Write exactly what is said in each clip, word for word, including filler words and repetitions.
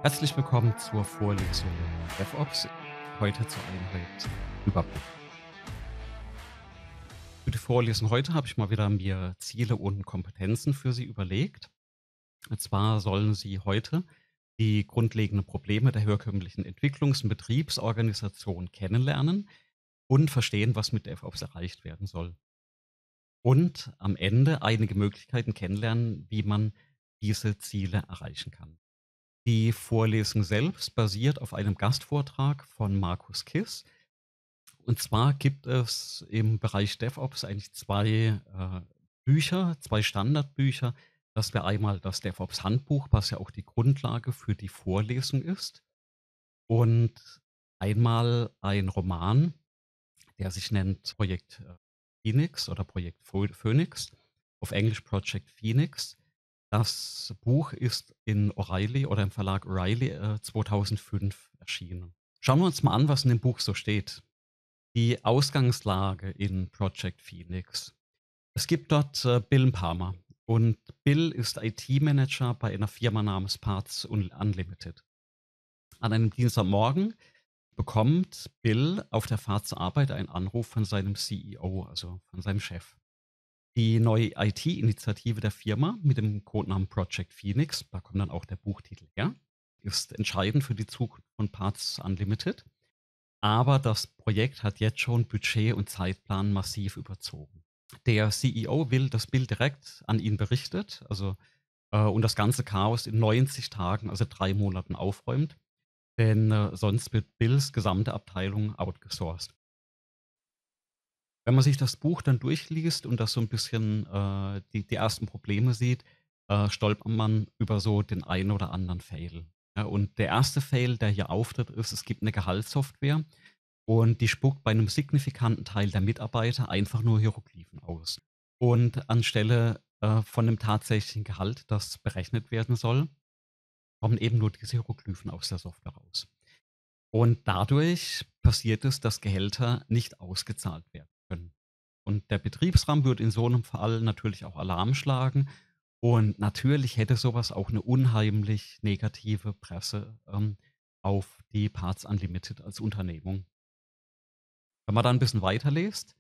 Herzlich willkommen zur Vorlesung DevOps, heute zur Einheit Überblick. Für die Vorlesung heute habe ich mal wieder mir Ziele und Kompetenzen für Sie überlegt. Und zwar sollen Sie heute die grundlegenden Probleme der herkömmlichen Entwicklungs- und Betriebsorganisation kennenlernen und verstehen, was mit DevOps erreicht werden soll. Und am Ende einige Möglichkeiten kennenlernen, wie man diese Ziele erreichen kann. Die Vorlesung selbst basiert auf einem Gastvortrag von Markus Kiss. Und zwar gibt es im Bereich DevOps eigentlich zwei äh, Bücher, zwei Standardbücher. Das wäre einmal das DevOps-Handbuch, was ja auch die Grundlage für die Vorlesung ist. Und einmal ein Roman, der sich nennt Projekt äh, Phoenix oder Projekt Pho- Phoenix, auf Englisch Project Phoenix. Das Buch ist in O'Reilly oder im Verlag O'Reilly äh, zweitausendfünf erschienen. Schauen wir uns mal an, was in dem Buch so steht. Die Ausgangslage in Project Phoenix. Es gibt dort äh, Bill Palmer und Bill ist I T-Manager bei einer Firma namens Parts Un- Unlimited. An einem Dienstagmorgen bekommt Bill auf der Fahrt zur Arbeit einen Anruf von seinem C E O, also von seinem Chef. Die neue I T-Initiative der Firma mit dem Codenamen Project Phoenix, da kommt dann auch der Buchtitel her, ist entscheidend für die Zukunft von Parts Unlimited. Aber das Projekt hat jetzt schon Budget und Zeitplan massiv überzogen. Der C E O will, dass Bill direkt an ihn berichtet, also äh, und das ganze Chaos in neunzig Tagen, also drei Monaten aufräumt, denn äh, sonst wird Bills gesamte Abteilung outgesourced. Wenn man sich das Buch dann durchliest und das so ein bisschen äh, die, die ersten Probleme sieht, äh, stolpert man über so den einen oder anderen Fail. Ja, und der erste Fail, der hier auftritt, ist, es gibt eine Gehaltssoftware und die spuckt bei einem signifikanten Teil der Mitarbeiter einfach nur Hieroglyphen aus. Und anstelle äh, von dem tatsächlichen Gehalt, das berechnet werden soll, kommen eben nur diese Hieroglyphen aus der Software raus. Und dadurch passiert es, dass Gehälter nicht ausgezahlt werden können. Und der Betriebsrat würde in so einem Fall natürlich auch Alarm schlagen. Und natürlich hätte sowas auch eine unheimlich negative Presse ähm, auf die Parts Unlimited als Unternehmung. Wenn man da ein bisschen weiterliest,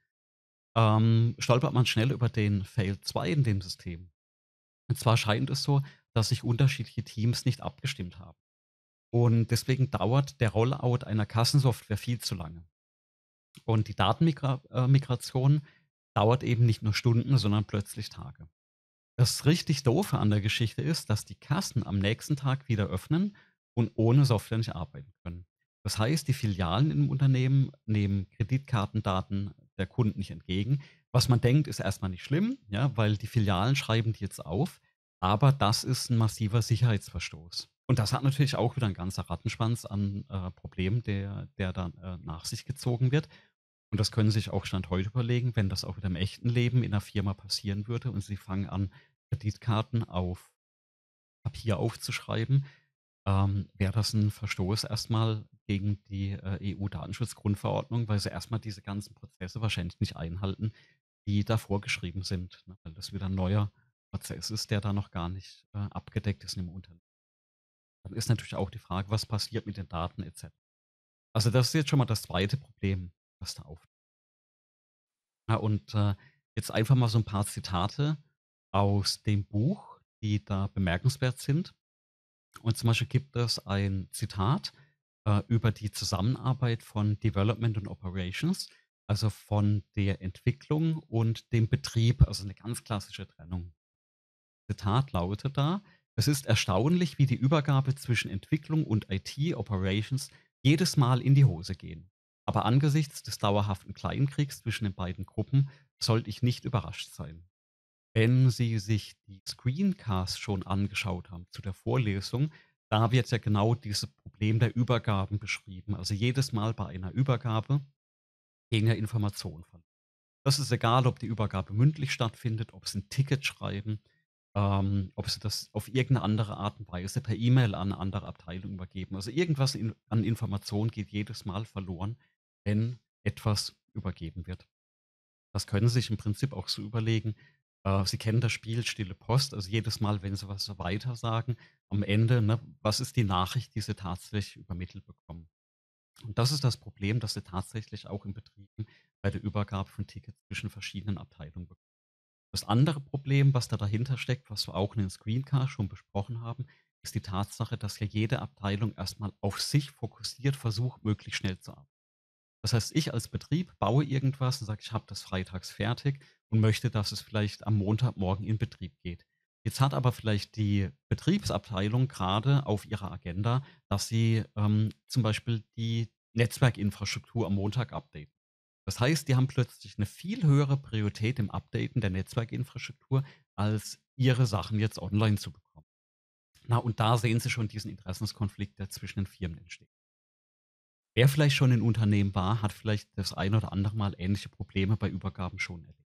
ähm, stolpert man schnell über den Fail zwei in dem System. Und zwar scheint es so, dass sich unterschiedliche Teams nicht abgestimmt haben. Und deswegen dauert der Rollout einer Kassensoftware viel zu lange. Und die Datenmigration dauert eben nicht nur Stunden, sondern plötzlich Tage. Das richtig Doofe an der Geschichte ist, dass die Kassen am nächsten Tag wieder öffnen und ohne Software nicht arbeiten können. Das heißt, die Filialen im Unternehmen nehmen Kreditkartendaten der Kunden nicht entgegen. Was man denkt, ist erstmal nicht schlimm, ja, weil die Filialen schreiben die jetzt auf. Aber das ist ein massiver Sicherheitsverstoß. Und das hat natürlich auch wieder ein ganzer Rattenschwanz an äh, Problemen, der, der dann äh, nach sich gezogen wird. Und das können Sie sich auch Stand heute überlegen, wenn das auch wieder im echten Leben in 'ner Firma passieren würde und Sie fangen an, Kreditkarten auf Papier aufzuschreiben, ähm, wäre das ein Verstoß erstmal gegen die, äh, E U-Datenschutzgrundverordnung, weil sie erstmal diese ganzen Prozesse wahrscheinlich nicht einhalten, die da vorgeschrieben sind, ne? Weil das wieder 'n neuer Prozess ist, der da noch gar nicht, äh, abgedeckt ist in dem Unternehmen. Dann ist natürlich auch die Frage, was passiert mit den Daten et cetera. Also, das ist jetzt schon mal das zweite Problem, was da auf. Ja, und, äh, jetzt einfach mal so ein paar Zitate aus dem Buch, die da bemerkenswert sind. Und zum Beispiel gibt es ein Zitat, äh, über die Zusammenarbeit von Development und Operations, also von der Entwicklung und dem Betrieb, also eine ganz klassische Trennung. Zitat lautet da: „Es ist erstaunlich, wie die Übergabe zwischen Entwicklung und I T Operations jedes Mal in die Hose gehen. Aber angesichts des dauerhaften Kleinkriegs zwischen den beiden Gruppen sollte ich nicht überrascht sein.“ Wenn Sie sich die Screencasts schon angeschaut haben zu der Vorlesung, da wird ja genau dieses Problem der Übergaben beschrieben. Also jedes Mal bei einer Übergabe gehen ja Informationen verloren. Das ist egal, ob die Übergabe mündlich stattfindet, ob Sie 'n Ticket schreiben, ähm, ob Sie das auf irgendeine andere Art und Weise per E-Mail an 'ne andere Abteilung übergeben. Also irgendwas in an Informationen geht jedes Mal verloren, wenn etwas übergeben wird. Das können Sie sich im Prinzip auch so überlegen. Äh, Sie kennen das Spiel Stille Post, also jedes Mal, wenn Sie was so weitersagen, am Ende, ne, was ist die Nachricht, die Sie tatsächlich übermittelt bekommen? Und das ist das Problem, das Sie tatsächlich auch in Betrieben bei der Übergabe von Tickets zwischen verschiedenen Abteilungen bekommen. Das andere Problem, was da dahinter steckt, was wir auch in den Screencast schon besprochen haben, ist die Tatsache, dass ja jede Abteilung erstmal auf sich fokussiert versucht, möglichst schnell zu arbeiten. Das heißt, ich als Betrieb baue irgendwas und sage, ich habe das freitags fertig und möchte, dass es vielleicht am Montagmorgen in Betrieb geht. Jetzt hat aber vielleicht die Betriebsabteilung gerade auf ihrer Agenda, dass sie ähm, zum Beispiel die Netzwerkinfrastruktur am Montag updaten. Das heißt, die haben plötzlich eine viel höhere Priorität im Updaten der Netzwerkinfrastruktur, als ihre Sachen jetzt online zu bekommen. Na, und da sehen Sie schon diesen Interessenskonflikt, der zwischen den Firmen entsteht. Wer vielleicht schon in Unternehmen war, hat vielleicht das ein oder andere Mal ähnliche Probleme bei Übergaben schon erlebt.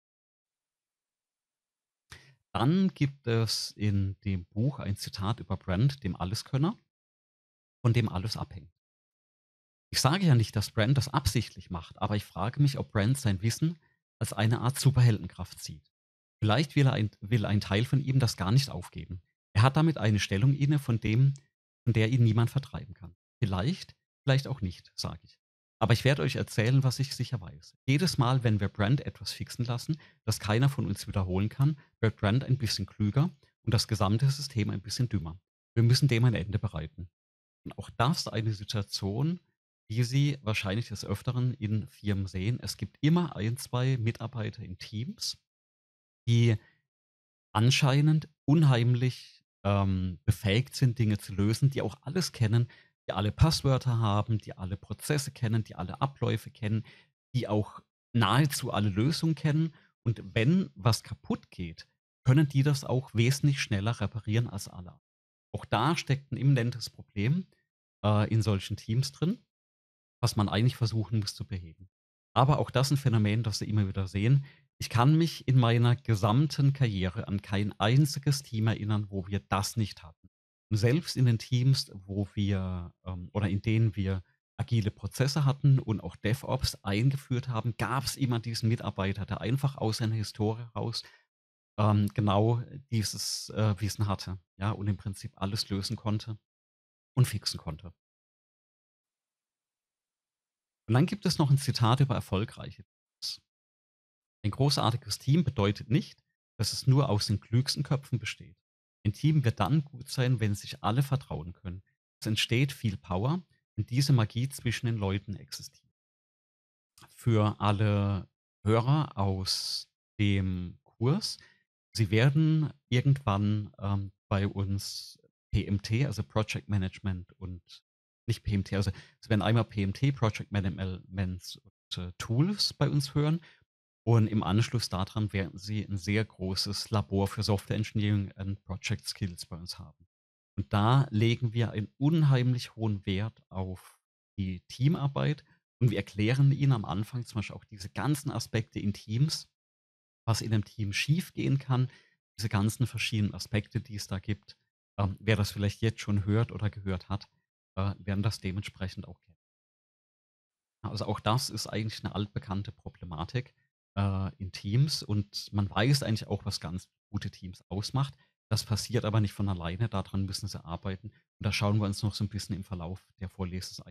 Dann gibt es in dem Buch ein Zitat über Brand, dem Alleskönner, von dem alles abhängt. Ich sage ja nicht, dass Brand das absichtlich macht, aber ich frage mich, ob Brand sein Wissen als eine Art Superheldenkraft sieht. Vielleicht will, er ein, will ein Teil von ihm das gar nicht aufgeben. Er hat damit eine Stellung inne, von dem, von der ihn niemand vertreiben kann. Vielleicht, vielleicht auch nicht, sage ich. Aber ich werde euch erzählen, was ich sicher weiß. Jedes Mal, wenn wir Brand etwas fixen lassen, das keiner von uns wiederholen kann, wird Brand ein bisschen klüger und das gesamte System ein bisschen dümmer. Wir müssen dem ein Ende bereiten. Und auch das eine Situation, die Sie wahrscheinlich des Öfteren in Firmen sehen. Es gibt immer ein, zwei Mitarbeiter in Teams, die anscheinend unheimlich, ähm, befähigt sind, Dinge zu lösen, die auch alles kennen, die alle Passwörter haben, die alle Prozesse kennen, die alle Abläufe kennen, die auch nahezu alle Lösungen kennen. Und wenn was kaputt geht, können die das auch wesentlich schneller reparieren als alle. Auch da steckt ein immanentes Problem, äh, in solchen Teams drin, was man eigentlich versuchen muss zu beheben. Aber auch das 'n Phänomen, das wir immer wieder sehen. Ich kann mich in meiner gesamten Karriere an kein einziges Team erinnern, wo wir das nicht hatten. Und selbst in den Teams, wo wir ähm, oder in denen wir agile Prozesse hatten und auch DevOps eingeführt haben, gab's immer diesen Mitarbeiter, der einfach aus seiner Historie raus, ähm, genau dieses, äh, Wissen hatte, ja, und im Prinzip alles lösen konnte und fixen konnte. Und dann gibt es noch ein Zitat über erfolgreiche Teams. Ein großartiges Team bedeutet nicht, dass es nur aus den klügsten Köpfen besteht. Ein Team wird dann gut sein, wenn sich alle vertrauen können. Es entsteht viel Power, wenn diese Magie zwischen den Leuten existiert. Für alle Hörer aus dem Kurs, sie werden irgendwann, ähm, bei uns P M T, also Project Management und nicht P M T, also sie werden einmal P M T, Project Management und, äh, Tools bei uns hören und im Anschluss daran werden Sie ein sehr großes Labor für Software Engineering and Project Skills bei uns haben. Und da legen wir einen unheimlich hohen Wert auf die Teamarbeit und wir erklären Ihnen am Anfang zum Beispiel auch diese ganzen Aspekte in Teams, was in 'nem Team schiefgehen kann, diese ganzen verschiedenen Aspekte, die es da gibt. Ähm, wer das vielleicht jetzt schon hört oder gehört hat, äh, werden das dementsprechend auch kennen. Also auch das ist eigentlich eine altbekannte Problematik, äh, in Teams und man weiß eigentlich auch, was ganz gute Teams ausmacht. Das passiert aber nicht von alleine, daran müssen sie arbeiten und da schauen wir uns noch so ein bisschen im Verlauf der Vorlesung.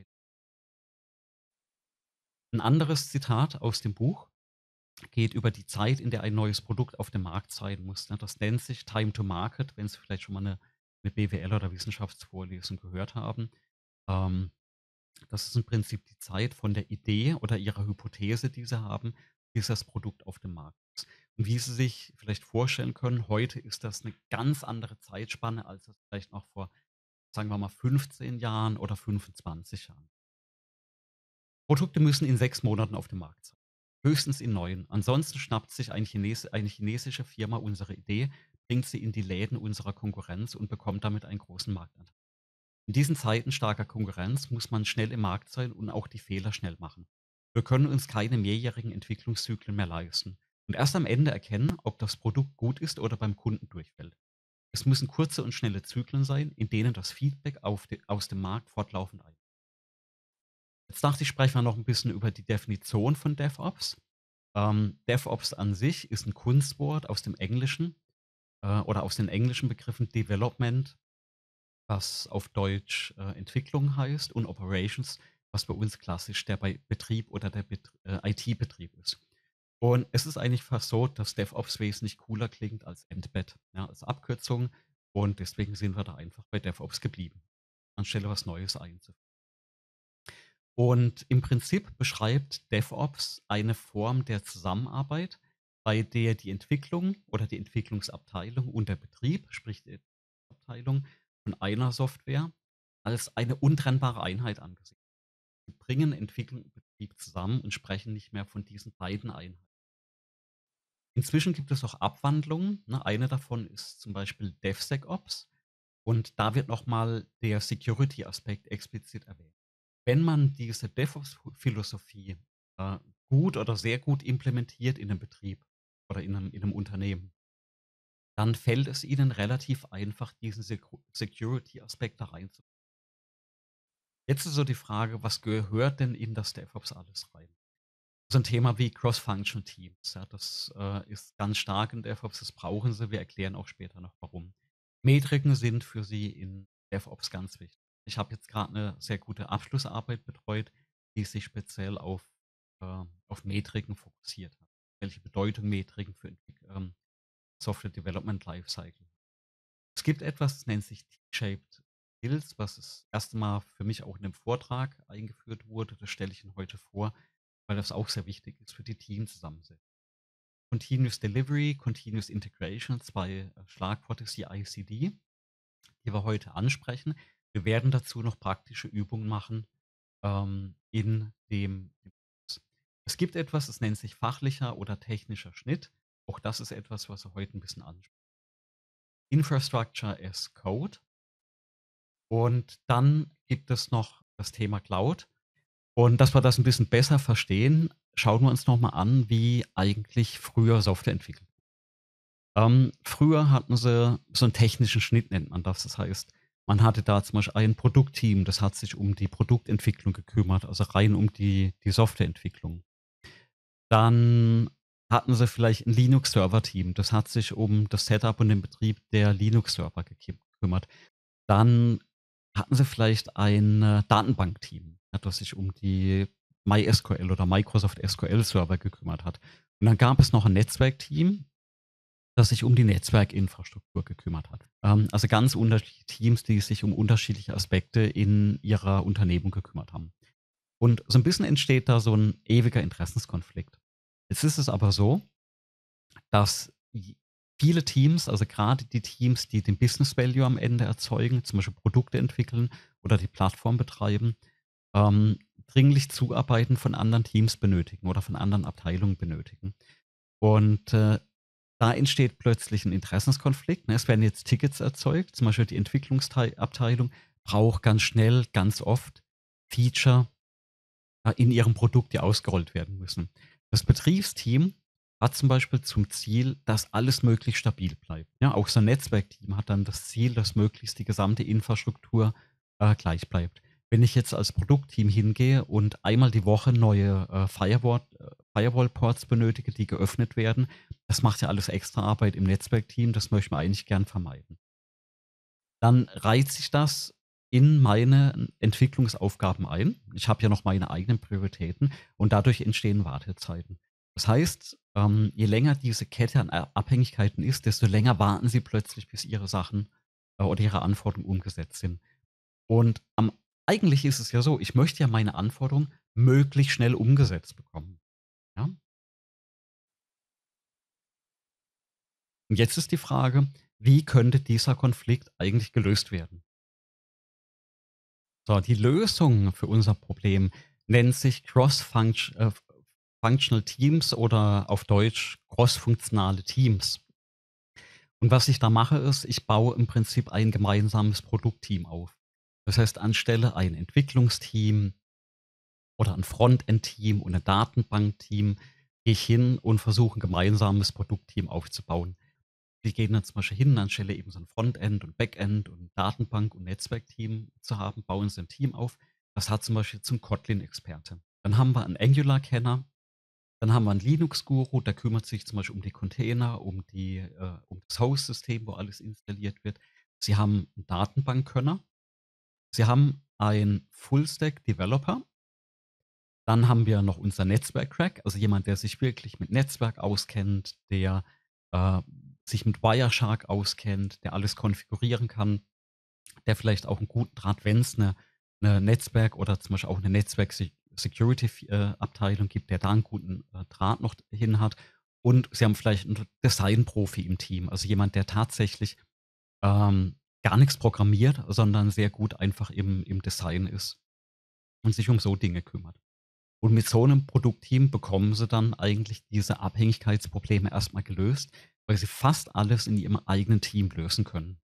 'N anderes Zitat aus dem Buch geht über die Zeit, in der ein neues Produkt auf dem Markt sein muss, ne? Das nennt sich Time to Market, wenn Sie vielleicht schon mal eine 'ne B W L oder Wissenschaftsvorlesung gehört haben. Ähm Das ist im Prinzip die Zeit von der Idee oder Ihrer Hypothese, die Sie haben, bis das Produkt auf dem Markt ist. Und wie Sie sich vielleicht vorstellen können, heute ist das eine ganz andere Zeitspanne, als es vielleicht noch vor, sagen wir mal, fünfzehn Jahren oder fünfundzwanzig Jahren. Produkte müssen in sechs Monaten auf dem Markt sein. Höchstens in neun. Ansonsten schnappt sich ein Chines eine chinesische Firma unsere Idee, bringt sie in die Läden unserer Konkurrenz und bekommt damit einen großen Marktanteil. In diesen Zeiten starker Konkurrenz muss man schnell im Markt sein und auch die Fehler schnell machen. Wir können uns keine mehrjährigen Entwicklungszyklen mehr leisten und erst am Ende erkennen, ob das Produkt gut ist oder beim Kunden durchfällt. Es müssen kurze und schnelle Zyklen sein, in denen das Feedback auf de, aus dem Markt fortlaufend ein. Jetzt dachte ich, sprechen wir noch ein bisschen über die Definition von DevOps. Ähm, DevOps an sich ist ein Kunstwort aus dem Englischen, äh, oder aus den englischen Begriffen Development, was auf Deutsch, äh, Entwicklung heißt, und Operations, was bei uns klassisch der bei Betrieb oder der Bet äh, I T-Betrieb ist. Und es ist eigentlich fast so, dass DevOps wesentlich cooler klingt als Embed, ja, als Abkürzung, und deswegen sind wir da einfach bei DevOps geblieben, anstelle was Neues einzuführen. Und im Prinzip beschreibt DevOps eine Form der Zusammenarbeit, bei der die Entwicklung oder die Entwicklungsabteilung und der Betrieb, sprich die Abteilung von einer Software, als eine untrennbare Einheit angesehen wird. Sie bringen Entwicklung und Betrieb zusammen und sprechen nicht mehr von diesen beiden Einheiten. Inzwischen gibt es auch Abwandlungen, ne? Eine davon ist zum Beispiel DevSecOps, und da wird nochmal der Security-Aspekt explizit erwähnt. Wenn man diese DevOps-Philosophie äh, gut oder sehr gut implementiert in einem Betrieb oder in einem, in einem Unternehmen, dann fällt es ihnen relativ einfach, diesen Secu- Security-Aspekt da reinzubringen. Jetzt ist so die Frage, was gehört denn in das DevOps alles rein? So ein Thema wie Cross-Functional Teams, ja, das äh, ist ganz stark in DevOps, das brauchen sie. Wir erklären auch später noch warum. Metriken sind für sie in DevOps ganz wichtig. Ich habe jetzt gerade eine sehr gute Abschlussarbeit betreut, die sich speziell auf, äh, auf Metriken fokussiert hat. Welche Bedeutung Metriken für Entwick ähm, Software Development Lifecycle. Es gibt etwas, das nennt sich T-Shaped Skills, was das erste Mal für mich auch in einem Vortrag eingeführt wurde. Das stelle ich Ihnen heute vor, weil das auch sehr wichtig ist für die Teamzusammensetzung. Continuous Delivery, Continuous Integration, zwei äh, Schlagworte C I C D, die wir heute ansprechen. Wir werden dazu noch praktische Übungen machen ähm, in dem. Es gibt etwas, das nennt sich fachlicher oder technischer Schnitt. Auch das ist etwas, was wir heute ein bisschen ansprechen. Infrastructure as Code. Und dann gibt es noch das Thema Cloud. Und dass wir das ein bisschen besser verstehen, schauen wir uns noch mal an, wie eigentlich früher Software entwickelt wurde. Ähm, früher hatten sie so einen technischen Schnitt, nennt man das. Das heißt, man hatte da zum Beispiel ein Produktteam, das hat sich um die Produktentwicklung gekümmert, also rein um die die Softwareentwicklung. Dann hatten sie vielleicht ein Linux-Server-Team, das hat sich um das Setup und den Betrieb der Linux-Server gekümmert. Dann hatten sie vielleicht ein äh, Datenbankteam, ja, das sich um die MySQL oder Microsoft S Q L-Server gekümmert hat. Und dann gab es noch ein Netzwerkteam, das sich um die Netzwerkinfrastruktur gekümmert hat. Ähm, also ganz unterschiedliche Teams, die sich um unterschiedliche Aspekte in ihrer Unternehmung gekümmert haben. Und so ein bisschen entsteht da so ein ewiger Interessenskonflikt. Jetzt ist es aber so, dass j viele Teams, also gerade die Teams, die den Business Value am Ende erzeugen, zum Beispiel Produkte entwickeln oder die Plattform betreiben, ähm, dringlich Zuarbeiten von anderen Teams benötigen oder von anderen Abteilungen benötigen. Und, äh, da entsteht plötzlich ein Interessenskonflikt, ne? Es werden jetzt Tickets erzeugt, zum Beispiel die Entwicklungsabteilung braucht ganz schnell, ganz oft Feature äh, in ihrem Produkt, die ausgerollt werden müssen. Das Betriebsteam hat zum Beispiel zum Ziel, dass alles möglichst stabil bleibt. Ja, auch so ein Netzwerkteam hat dann das Ziel, dass möglichst die gesamte Infrastruktur äh, gleich bleibt. Wenn ich jetzt als Produktteam hingehe und einmal die Woche neue äh, Firewall, äh, Firewall-Ports benötige, die geöffnet werden, das macht ja alles extra Arbeit im Netzwerkteam, das möchte man eigentlich gern vermeiden. Dann reiht sich das in meine Entwicklungsaufgaben ein. Ich habe ja noch meine eigenen Prioritäten, und dadurch entstehen Wartezeiten. Das heißt, ähm, je länger diese Kette an A Abhängigkeiten ist, desto länger warten sie plötzlich, bis ihre Sachen äh, oder ihre Anforderungen umgesetzt sind. Und am eigentlich ist es ja so, ich möchte ja meine Anforderungen möglichst schnell umgesetzt bekommen, ja? Und jetzt ist die Frage, wie könnte dieser Konflikt eigentlich gelöst werden? So, die Lösung für unser Problem nennt sich Cross-Function äh, Functional Teams oder auf Deutsch crossfunktionale Teams. Und was ich da mache, ist, ich baue im Prinzip ein gemeinsames Produktteam auf. Das heißt, anstelle ein Entwicklungsteam oder ein Frontend-Team und ein Datenbankteam gehe ich hin und versuche ein gemeinsames Produktteam aufzubauen. Wir gehen dann zum Beispiel hin, anstelle eben so ein Frontend und Backend und Datenbank und Netzwerkteam zu haben, bauen sie ein Team auf. Das hat zum Beispiel zum Kotlin-Experte. Dann haben wir einen Angular-Kenner, Dann haben wir einen Linux-Guru, der kümmert sich zum Beispiel um die Container, um die äh, um das Host-System, wo alles installiert wird. Sie haben 'n Datenbankkönner. Sie haben einen Full-Stack-Developer. Dann haben wir noch unser Netzwerk-Crack, also jemand, der sich wirklich mit Netzwerk auskennt, der, äh, sich mit Wireshark auskennt, der alles konfigurieren kann, der vielleicht auch einen guten Draht, wenn's 'ne 'ne Netzwerk oder zum Beispiel auch eine Netzwerk-Se Security äh, Abteilung gibt, der da einen guten, äh, Draht noch hin hat. Und Sie haben vielleicht einen Design-Profi im Team, also jemand, der tatsächlich, ähm, gar nichts programmiert, sondern sehr gut einfach im im Design ist und sich um so Dinge kümmert. Und mit so 'nem Produktteam bekommen Sie dann eigentlich diese Abhängigkeitsprobleme erst mal gelöst, weil Sie fast alles in Ihrem eigenen Team lösen können.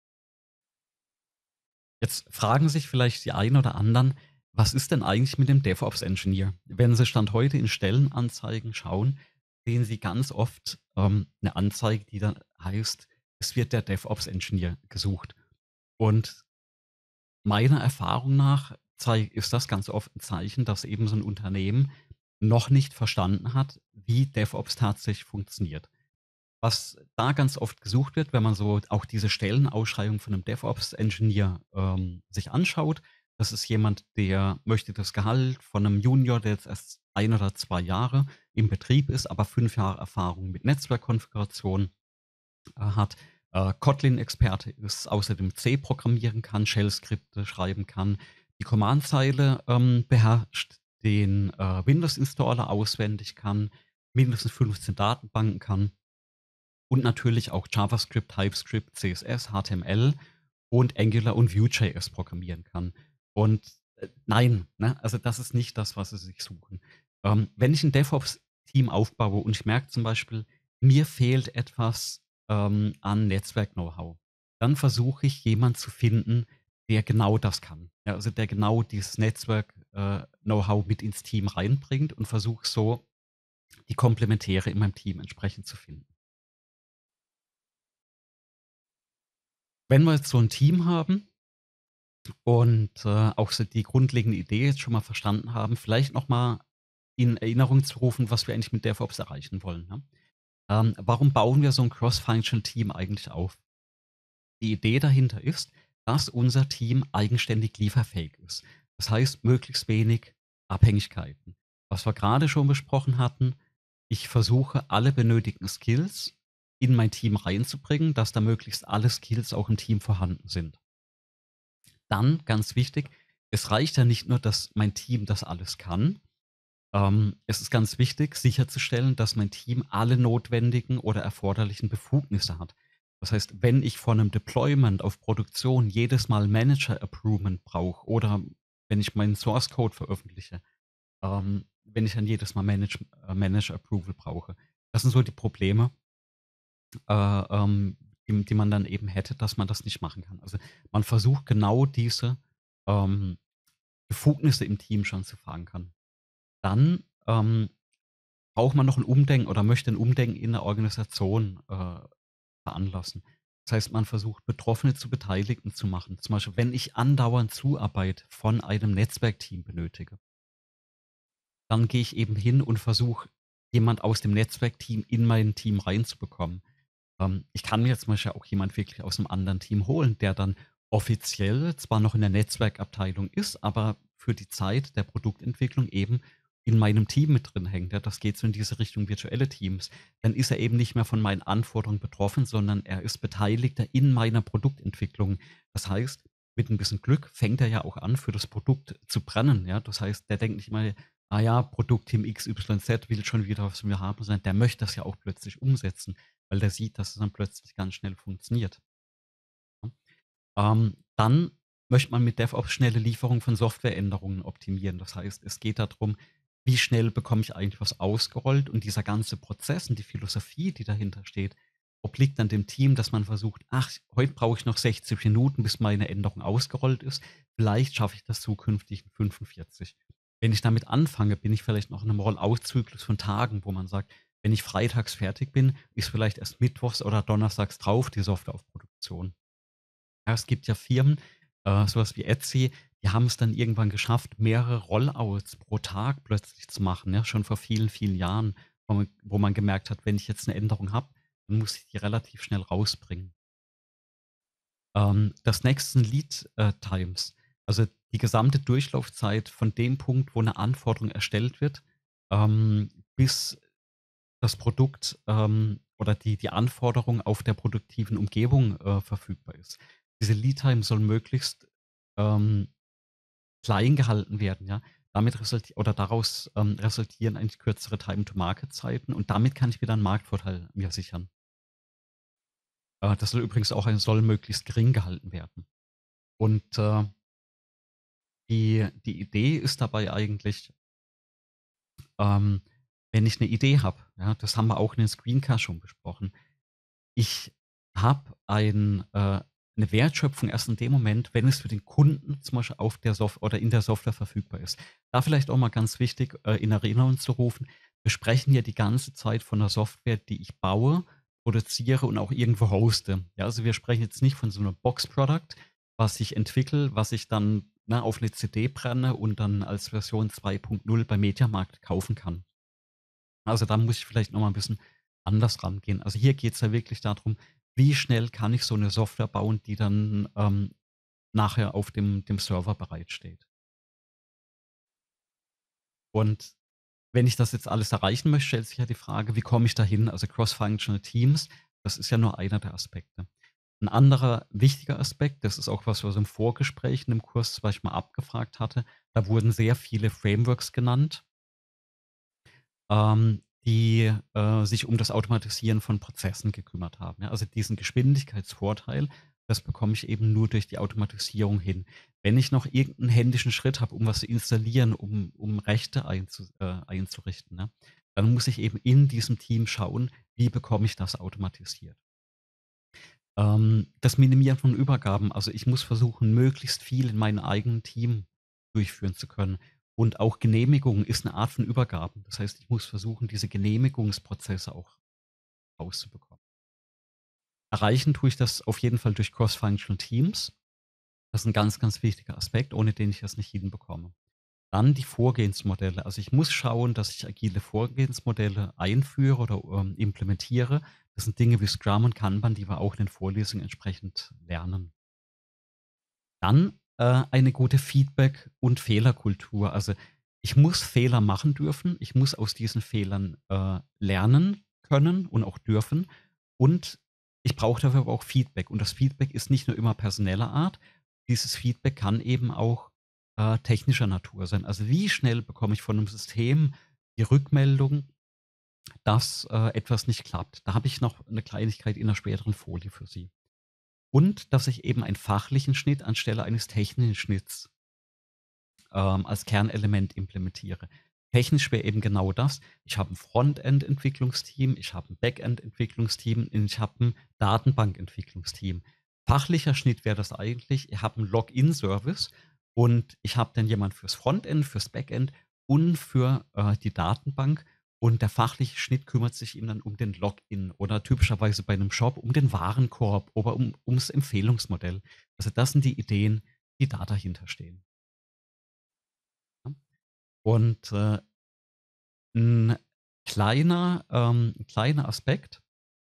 Jetzt fragen sich vielleicht die einen oder anderen: „Was ist denn eigentlich mit dem DevOps-Engineer?“ Wenn Sie Stand heute in Stellenanzeigen schauen, sehen Sie ganz oft, ähm, 'ne Anzeige, die dann heißt: „Es wird der DevOps-Engineer gesucht.“ Und meiner Erfahrung nach zei ist das ganz oft 'n Zeichen, dass eben so 'n Unternehmen noch nicht verstanden hat, wie DevOps tatsächlich funktioniert. Was da ganz oft gesucht wird, wenn man so auch diese Stellenausschreibung von 'nem DevOps-Engineer, ähm, sich anschaut, das ist jemand, der möchte das Gehalt von 'nem Junior, der jetzt erst ein oder zwei Jahre im Betrieb ist, aber fünf Jahre Erfahrung mit Netzwerkkonfiguration äh, hat, äh, Kotlin-Experte ist, außerdem C programmieren kann, Shell-Skripte schreiben kann, die Command-Zeile, ähm, beherrscht, den, äh, Windows-Installer auswendig kann, mindestens fünfzehn Datenbanken kann und natürlich auch JavaScript, TypeScript, C S S, H T M L und Angular und Vue.js programmieren kann. Und, äh, nein, ne, also das ist nicht das, was Sie sich suchen. Ähm, wenn ich ein DevOps-Team aufbaue und ich merke zum Beispiel, mir fehlt etwas, ähm, an Netzwerk-Know-how, dann versuche ich, jemand zu finden, der genau das kann. Ja, also der genau dieses Netzwerk, äh, Know-how mit ins Team reinbringt und versuche so, die Komplementäre in meinem Team entsprechend zu finden. Wenn wir jetzt so 'n Team haben und, äh, auch so die grundlegende Idee jetzt schon mal verstanden haben, vielleicht noch mal in Erinnerung zu rufen, was wir eigentlich mit DevOps erreichen wollen, ne? Ähm, warum bauen wir so 'n Cross-Functional Team eigentlich auf? Die Idee dahinter ist, dass unser Team eigenständig lieferfähig ist. Das heißt, möglichst wenig Abhängigkeiten. Was wir grade schon besprochen hatten, ich versuche, alle benötigten Skills in mein Team reinzubringen, dass da möglichst alle Skills auch im Team vorhanden sind. Dann, ganz wichtig, es reicht ja nicht nur, dass mein Team das alles kann. Ähm, es ist ganz wichtig, sicherzustellen, dass mein Team alle notwendigen oder erforderlichen Befugnisse hat. Das heißt, wenn ich von einem Deployment auf Produktion jedes Mal Manager-Approval brauche oder wenn ich meinen Source Code veröffentliche, ähm, wenn ich dann jedes Mal Manage äh, Manager-Approval brauche. Das sind so die Probleme, äh, ähm, die die man dann eben hätte, dass man das nicht machen kann. Also, man versucht genau diese, ähm, Befugnisse im Team schon zu verankern. Dann, ähm, braucht man noch ein Umdenken oder möchte ein Umdenken in der Organisation, äh, veranlassen. Das heißt, man versucht, Betroffene zu Beteiligten zu machen. Zum Beispiel, wenn ich andauernd Zuarbeit von einem Netzwerkteam benötige, dann gehe ich eben hin und versuche, jemand aus dem Netzwerkteam in mein Team reinzubekommen. Ähm, ich kann mir jetzt zum Beispiel auch jemand wirklich aus einem anderen Team holen, der dann offiziell zwar noch in der Netzwerkabteilung ist, aber für die Zeit der Produktentwicklung eben in meinem Team mit drin hängt. Ja, das geht so in diese Richtung virtuelle Teams. Dann ist er eben nicht mehr von meinen Anforderungen betroffen, sondern er ist Beteiligter in meiner Produktentwicklung. Das heißt, mit ein bisschen Glück fängt er ja auch an, für das Produkt zu brennen, ja? Das heißt, der denkt nicht mal: „Ah ja, Produktteam X Y Z will schon wieder was von mir haben“, sondern der möchte das ja auch plötzlich umsetzen, weil der sieht, dass es dann plötzlich ganz schnell funktioniert, ne? Ähm, dann möchte man mit DevOps schnelle Lieferung von Softwareänderungen optimieren. Das heißt, es geht darum, wie schnell bekomme ich eigentlich was ausgerollt und dieser ganze Prozess und die Philosophie, die dahinter steht, obliegt dann dem Team, dass man versucht: „Ach, heute brauche ich noch sechzig Minuten, bis meine Änderung ausgerollt ist. Vielleicht schaffe ich das zukünftig in fünfundvierzig.“ Wenn ich damit anfange, bin ich vielleicht noch in 'nem Roll-out-Zyklus von Tagen, wo man sagt, wenn ich freitags fertig bin, ist vielleicht erst mittwochs oder donnerstags drauf die Software auf Produktion. Ja, es gibt ja Firmen, äh, so was wie Etsy, die haben es dann irgendwann geschafft, mehrere Rollouts pro Tag plötzlich zu machen, ja, schon vor vielen, vielen Jahren, wo man wo man gemerkt hat, wenn ich jetzt eine Änderung habe, dann muss ich die relativ schnell rausbringen. Ähm, das nächste sind Lead, äh, Times. Also, die gesamte Durchlaufzeit von dem Punkt, wo eine Anforderung erstellt wird, ähm, bis das Produkt, ähm, oder die die Anforderung auf der produktiven Umgebung, äh, verfügbar ist. Diese Lead Time soll möglichst, ähm, klein gehalten werden, ja. Damit resulti oder daraus, ähm, resultieren eigentlich kürzere Time-to-Market-Zeiten und damit kann ich wieder einen Marktvorteil mir sichern. Äh, das soll übrigens auch ein soll möglichst gering gehalten werden. Und, äh, die die Idee ist dabei eigentlich, ähm, wenn ich eine Idee habe, ja, das haben wir auch in den Screencast schon besprochen. Ich habe ein äh, 'ne Wertschöpfung erst in dem Moment, wenn es für den Kunden zum Beispiel auf der Soft oder in der Software verfügbar ist. Da vielleicht auch mal ganz wichtig, äh, in Erinnerung zu rufen: Wir sprechen ja die ganze Zeit von 'ner Software, die ich baue, produziere und auch irgendwo hoste. Ja, also wir sprechen jetzt nicht von so 'nem Box-Product, was ich entwickle, was ich dann, ne, auf 'ne C D brenne und dann als Version zwei Punkt null beim Mediamarkt kaufen kann. Also, da muss ich vielleicht noch mal 'n bisschen anders rangehen. Also, hier geht's ja wirklich darum, wie schnell kann ich so 'ne Software bauen, die dann, ähm, nachher auf dem dem Server bereitsteht. Und wenn ich das jetzt alles erreichen möchte, stellt sich ja die Frage: Wie komme ich dahin? Also, Cross-Functional Teams, das ist ja nur einer der Aspekte. 'N anderer wichtiger Aspekt, das ist auch was, was im Vorgespräch in dem Kurs zum Beispiel mal abgefragt hatte, da wurden sehr viele Frameworks genannt, ähm, die, äh, sich um das Automatisieren von Prozessen gekümmert haben, ja? Also, diesen Geschwindigkeitsvorteil, das bekomme ich eben nur durch die Automatisierung hin. Wenn ich noch irgendeinen händischen Schritt habe, um was zu installieren, um um Rechte einzu äh, einzurichten, ne, dann muss ich eben in diesem Team schauen, wie bekomme ich das automatisiert. Ähm, das Minimieren von Übergaben, also, ich muss versuchen, möglichst viel in meinem eigenen Team durchführen zu können. Und auch Genehmigung ist eine Art von Übergaben. Das heißt, ich muss versuchen, diese Genehmigungsprozesse auch rauszubekommen. Erreichen tue ich das auf jeden Fall durch Cross-Functional Teams. Das ist ein ganz, ganz wichtiger Aspekt, ohne den ich das nicht hinbekomme. Dann die Vorgehensmodelle. Also, ich muss schauen, dass ich agile Vorgehensmodelle einführe oder, ähm, implementiere. Das sind Dinge wie Scrum und Kanban, die wir auch in den Vorlesungen entsprechend lernen. Dann, äh, eine gute Feedback und Fehlerkultur. Also, ich muss Fehler machen dürfen. Ich muss aus diesen Fehlern, äh, lernen können und auch dürfen. Und ich brauche dafür aber auch Feedback. Und das Feedback ist nicht nur immer personeller Art. Dieses Feedback kann eben auch, äh, technischer Natur sein. Also, wie schnell bekomme ich von einem System die Rückmeldung, dass, äh, etwas nicht klappt? Da habe ich noch eine Kleinigkeit in 'ner späteren Folie für Sie. Und dass ich eben einen fachlichen Schnitt anstelle eines technischen Schnitts, ähm, als Kernelement implementiere. Technisch wäre eben genau das. Ich habe ein Frontend-Entwicklungsteam, ich habe ein Backend-Entwicklungsteam und ich habe ein Datenbank-Entwicklungsteam. Fachlicher Schnitt wäre das eigentlich, ich habe 'n Login-Service und ich habe dann jemand fürs Frontend, fürs Backend und für, äh, die Datenbank und der fachliche Schnitt kümmert sich eben dann um den Login oder typischerweise bei einem Shop um den Warenkorb oder um ums Empfehlungsmodell. Also, das sind die Ideen, die da dahinter stehen, ne? Und, äh, 'n kleiner ähm, 'n kleiner Aspekt,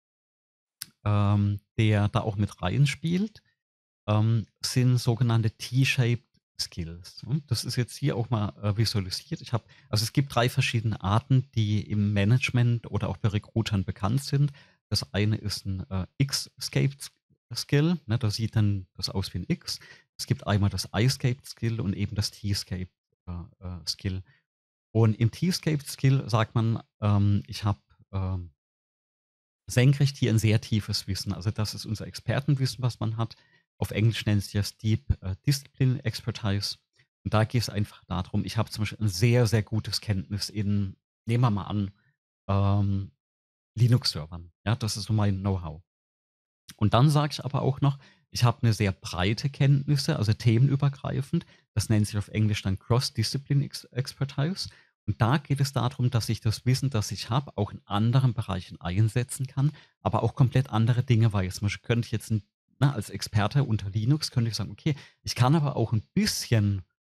ähm, der da auch mit reinspielt, ähm, sind sogenannte T-Shaped Skills, ne? Das ist jetzt hier auch mal, äh, visualisiert. Ich habe also, es gibt drei verschiedene Arten, die im Management oder auch bei Recruitern bekannt sind. Das eine ist 'n, äh, X-Scaped Skill, ne? Da sieht dann das aus wie 'n X. Es gibt einmal das I-Scaped Skill und eben das T-Scaped, äh, äh, Skill. Und im T-Scaped Skill sagt man, ähm, ich habe, ähm, senkrecht hier ein sehr tiefes Wissen. Also, das ist unser Expertenwissen, was man hat. Auf Englisch nennt sich das Deep, äh, Discipline Expertise. Und da geht es einfach darum, ich habe zum Beispiel ein sehr, sehr gutes Kenntnis in, nehmen wir mal an, ähm, Linux-Servern. Ja, das ist so mein Know-how. Und dann sage ich aber auch noch, ich habe eine sehr breite Kenntnisse, also themenübergreifend. Das nennt sich auf Englisch dann Cross-Discipline Ex Expertise. Und da geht es darum, dass ich das Wissen, das ich habe, auch in anderen Bereichen einsetzen kann, aber auch komplett andere Dinge weiß. Zum Beispiel könnte ich jetzt 'n ne, als Experte unter Linux könnte ich sagen: „Okay, ich kann aber auch ein bisschen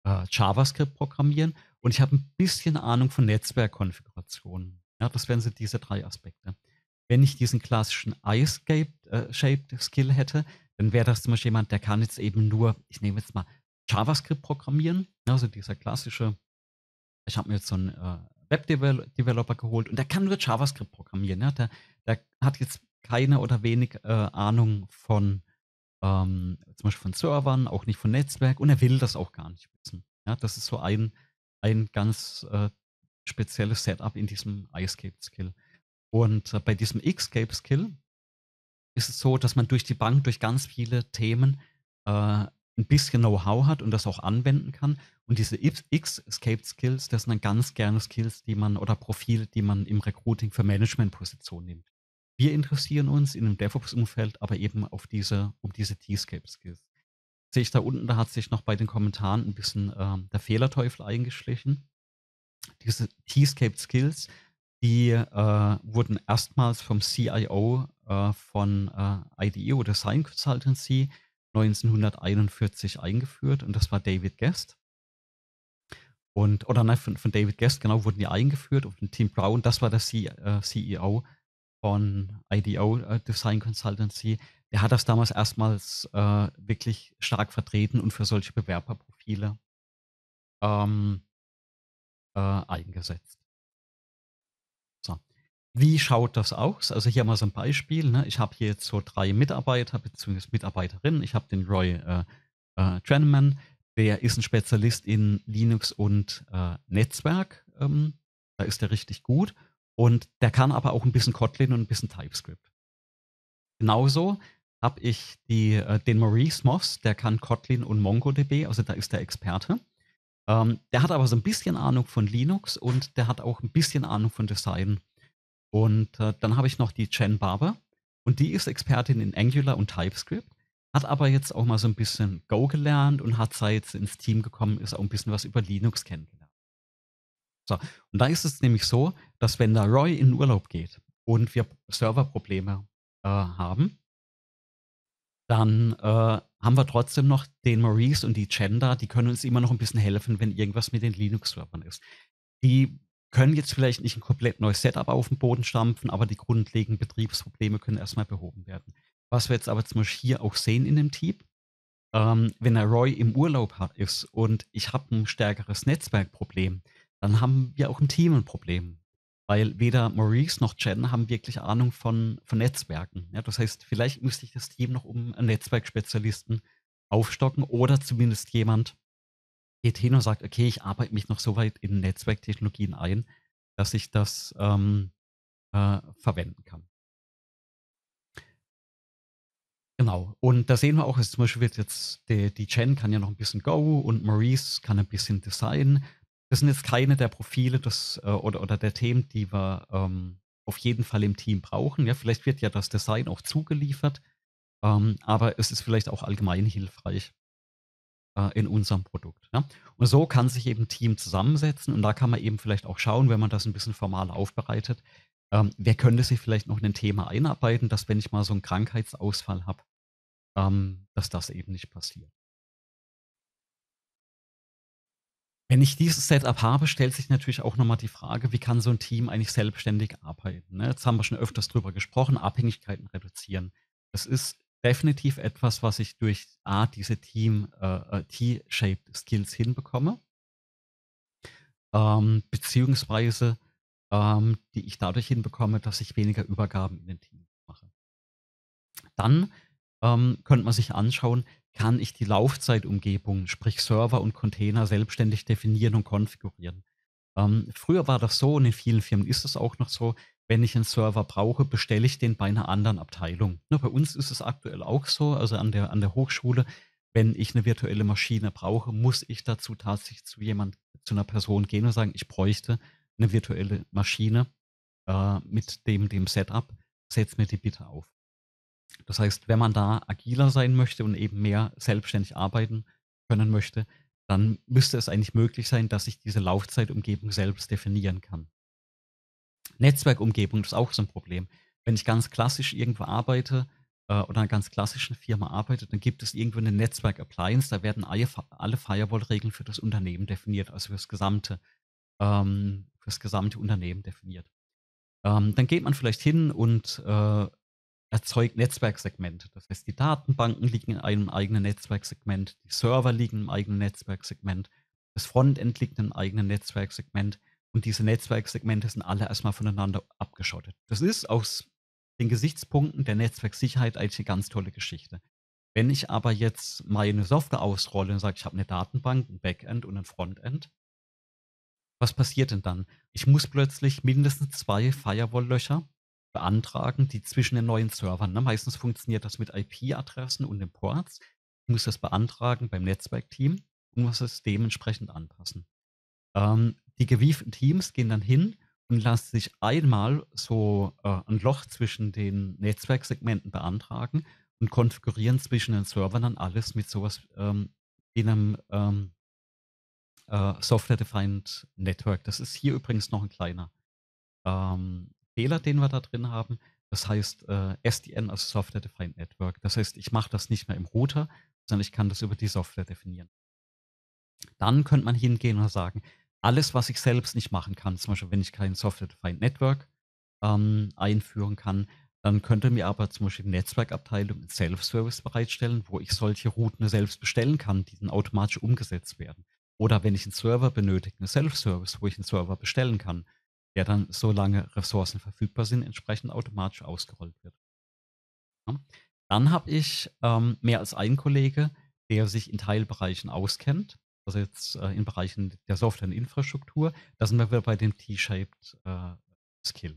äh, JavaScript programmieren und ich habe ein bisschen Ahnung von Netzwerkkonfigurationen. Ja, das wären so diese drei Aspekte. Wenn ich diesen klassischen Eye-Scaped äh, Shaped Skill hätte, dann wäre das zum Beispiel jemand, der kann jetzt eben nur, ich nehme jetzt mal JavaScript programmieren, ja, also dieser klassische, ich habe mir jetzt so einen äh, Web-Developer geholt und der kann nur JavaScript programmieren. Ja? Der, der hat jetzt keine oder wenig äh, Ahnung von ähm, zum Beispiel von Servern, auch nicht von Netzwerk und er will das auch gar nicht wissen. Ja? Das ist so ein, ein ganz äh, spezielles Setup in diesem iScape-Skill. Und äh, bei diesem Xscape-Skill ist es so, dass man durch die Bank, durch ganz viele Themen äh, ein bisschen Know-how hat und das auch anwenden kann. Und diese X-Escaped-Skills, das sind dann ganz gerne Skills, die man oder Profile, die man im Recruiting für Management-Positionen nimmt. Wir interessieren uns in dem DevOps-Umfeld aber eben auf diese, um diese T-Scape-Skills. Sehe ich da unten, da hat sich noch bei den Kommentaren ein bisschen ähm, der Fehlerteufel eingeschlichen. Diese T-Scaped Skills, die äh, wurden erstmals vom C I O äh, von äh, I D E O Design Consultancy neunzehnhunderteinundvierzig eingeführt und das war David Guest. Und, oder nein, von, von David Guest, genau, wurden die eingeführt und von Tim Brown, das war der C, äh, C E O von I D E O äh, Design Consultancy. Der hat das damals erstmals äh, wirklich stark vertreten und für solche Bewerberprofile ähm, äh, eingesetzt. So. Wie schaut das aus? Also hier mal so ein Beispiel. Ne? Ich habe hier jetzt so drei Mitarbeiter bzw. Mitarbeiterinnen. Ich habe den Roy äh, äh, Treneman, der ist ein Spezialist in Linux und äh, Netzwerk. Ähm, da ist er richtig gut. Und der kann aber auch ein bisschen Kotlin und ein bisschen TypeScript. Genauso habe ich die, äh, den Maurice Moss, der kann Kotlin und MongoDB, also da ist der Experte. Ähm, der hat aber so ein bisschen Ahnung von Linux und der hat auch ein bisschen Ahnung von Design. Und äh, dann habe ich noch die Jen Barber und die ist Expertin in Angular und TypeScript, hat aber jetzt auch mal so ein bisschen Go gelernt und hat, seit sie ins Team gekommen ist, auch ein bisschen was über Linux kennengelernt. So, und da ist es nämlich so, dass wenn der Roy in Urlaub geht und wir Serverprobleme äh, haben, dann äh, haben wir trotzdem noch den Maurice und die Jen da, die können uns immer noch ein bisschen helfen, wenn irgendwas mit den Linux-Servern ist. Die können jetzt vielleicht nicht ein komplett neues Setup auf den Boden stampfen, aber die grundlegenden Betriebsprobleme können erstmal behoben werden. Was wir jetzt aber zum Beispiel hier auch sehen in dem Team, ähm, wenn der Roy im Urlaub hat, ist und ich habe ein stärkeres Netzwerkproblem, dann haben wir auch im Team ein Problem. Weil weder Maurice noch Jen haben wirklich Ahnung von, von Netzwerken. Ja, das heißt, vielleicht müsste ich das Team noch um einen Netzwerkspezialisten aufstocken oder zumindest jemand, geht hin und sagt, okay, ich arbeite mich noch so weit in Netzwerktechnologien ein, dass ich das ähm, äh, verwenden kann. Genau. Und da sehen wir auch, also zum Beispiel wird jetzt die, die Jen kann ja noch ein bisschen Go und Maurice kann ein bisschen Design. Das sind jetzt keine der Profile des, äh, oder, oder der Themen, die wir ähm, auf jeden Fall im Team brauchen. Ja, vielleicht wird ja das Design auch zugeliefert, ähm, aber es ist vielleicht auch allgemein hilfreich äh, in unserem Produkt. Ja? Und so kann sich eben ein Team zusammensetzen und da kann man eben vielleicht auch schauen, wenn man das ein bisschen formal aufbereitet, ähm, wer könnte sich vielleicht noch in ein Thema einarbeiten, dass wenn ich mal so einen Krankheitsausfall habe, ähm, dass das eben nicht passiert. Wenn ich dieses Setup habe, stellt sich natürlich auch nochmal die Frage, wie kann so ein Team eigentlich selbstständig arbeiten? Ne? Jetzt haben wir schon öfters drüber gesprochen, Abhängigkeiten reduzieren. Das ist definitiv etwas, was ich durch A, diese Team, äh, äh, T-Shaped Skills hinbekomme, ähm, beziehungsweise ähm, die ich dadurch hinbekomme, dass ich weniger Übergaben in den Team mache. Dann ähm, könnte man sich anschauen, kann ich die Laufzeitumgebung, sprich Server und Container, selbstständig definieren und konfigurieren. Ähm, früher war das so und in vielen Firmen ist es auch noch so, wenn ich einen Server brauche, bestelle ich den bei einer anderen Abteilung. Ne, bei uns ist es aktuell auch so, also an der, an der Hochschule, wenn ich eine virtuelle Maschine brauche, muss ich dazu tatsächlich zu jemand, zu einer Person gehen und sagen, ich bräuchte eine virtuelle Maschine äh, mit dem, dem Setup, setz mir die bitte auf. Das heißt, wenn man da agiler sein möchte und eben mehr selbstständig arbeiten können möchte, dann müsste es eigentlich möglich sein, dass ich diese Laufzeitumgebung selbst definieren kann. Netzwerkumgebung ist auch so ein Problem. Wenn ich ganz klassisch irgendwo arbeite, äh, oder einer ganz klassischen Firma arbeitet, dann gibt es irgendwo eine Netzwerk-Appliance, da werden alle Fi alle Firewall-Regeln für das Unternehmen definiert, also fürs gesamte ähm, fürs gesamte Unternehmen definiert. Ähm, dann geht man vielleicht hin und, äh, erzeugt Netzwerksegmente. Das heißt, die Datenbanken liegen in einem eigenen Netzwerksegment, die Server liegen im eigenen Netzwerksegment, das Frontend liegt in einem eigenen Netzwerksegment und diese Netzwerksegmente sind alle erst mal voneinander abgeschottet. Das ist aus den Gesichtspunkten der Netzwerksicherheit eigentlich 'ne ganz tolle Geschichte. Wenn ich aber jetzt meine Software ausrolle und sage, ich habe eine Datenbank, ein Backend und ein Frontend, was passiert denn dann? Ich muss plötzlich mindestens zwei Firewall-Löcher beantragen, die zwischen den neuen Servern, ne? Meistens funktioniert das mit I P-Adressen und den Ports. Ich muss das beantragen beim Netzwerkteam und muss es dementsprechend anpassen. Ähm, die gewieften Teams gehen dann hin und lassen sich einmal so, äh, 'n Loch zwischen den Netzwerksegmenten beantragen und konfigurieren zwischen den Servern dann alles mit so was, ähm, wie 'nem, ähm äh, Software-Defined Network. Das ist hier übrigens noch ein kleiner, ähm, Fehler, den wir da drin haben. Das heißt, äh, S D N, also Software-Defined Network. Das heißt, ich mache das nicht mehr im Router, sondern ich kann das über die Software definieren. Dann könnte man hingehen und sagen, alles, was ich selbst nicht machen kann, zum Beispiel, wenn ich kein Software-Defined Network, ähm, einführen kann, dann könnte mir aber zum Beispiel die Netzwerkabteilung 'n Self-Service bereitstellen, wo ich solche Routen selbst bestellen kann, die dann automatisch umgesetzt werden. Oder wenn ich 'n Server benötige, 'ne Self-Service, wo ich 'n Server bestellen kann, der dann, solange Ressourcen verfügbar sind, entsprechend automatisch ausgerollt wird. Ja. Dann habe ich, ähm, mehr als einen Kollege, der sich in Teilbereichen auskennt, also jetzt, äh, in Bereichen der Software und Infrastruktur. Da sind wir wieder bei dem T-shaped, äh, Skill.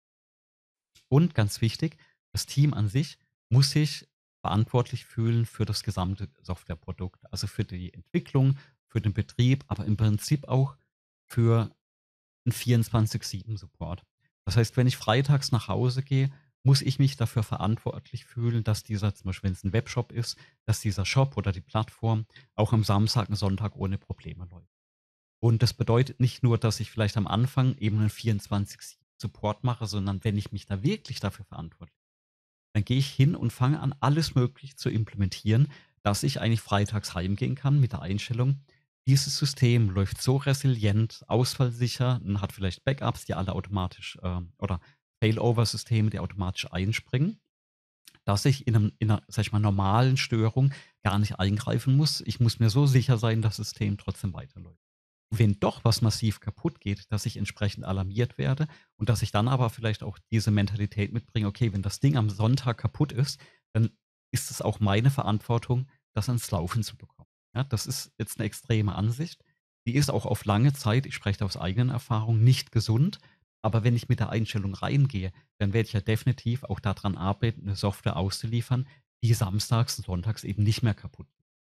Und ganz wichtig, das Team an sich muss sich verantwortlich fühlen für das gesamte Softwareprodukt, also für die Entwicklung, für den Betrieb, aber im Prinzip auch für 'n vierundzwanzig sieben Support. Das heißt, wenn ich freitags nach Hause gehe, muss ich mich dafür verantwortlich fühlen, dass dieser, zum Beispiel wenn es ein Webshop ist, dass dieser Shop oder die Plattform auch am Samstag und Sonntag ohne Probleme läuft. Und das bedeutet nicht nur, dass ich vielleicht am Anfang eben 'nen vierundzwanzig sieben Support mache, sondern wenn ich mich da wirklich dafür verantwortlich, dann gehe ich hin und fange an, alles möglich zu implementieren, dass ich eigentlich freitags heimgehen kann mit der Einstellung: „Dieses System läuft so resilient, ausfallsicher und hat vielleicht Backups, die alle automatisch, ähm oder Failover-Systeme, die automatisch einspringen, dass ich in 'nem in 'ner, sage ich mal, normalen Störung gar nicht eingreifen muss. Ich muss mir so sicher sein, das System trotzdem weiterläuft.“ Wenn doch was massiv kaputt geht, dass ich entsprechend alarmiert werde und dass ich dann aber vielleicht auch diese Mentalität mitbringe: „Okay, wenn das Ding am Sonntag kaputt ist, dann ist es auch meine Verantwortung, das ans Laufen zu bekommen.“ Ja, das ist jetzt eine extreme Ansicht. Die ist auch auf lange Zeit, ich spreche da aus eigener Erfahrung, nicht gesund. Aber wenn ich mit der Einstellung reingehe, dann werde ich ja definitiv auch daran arbeiten, eine Software auszuliefern, die samstags und sonntags eben nicht mehr kaputt.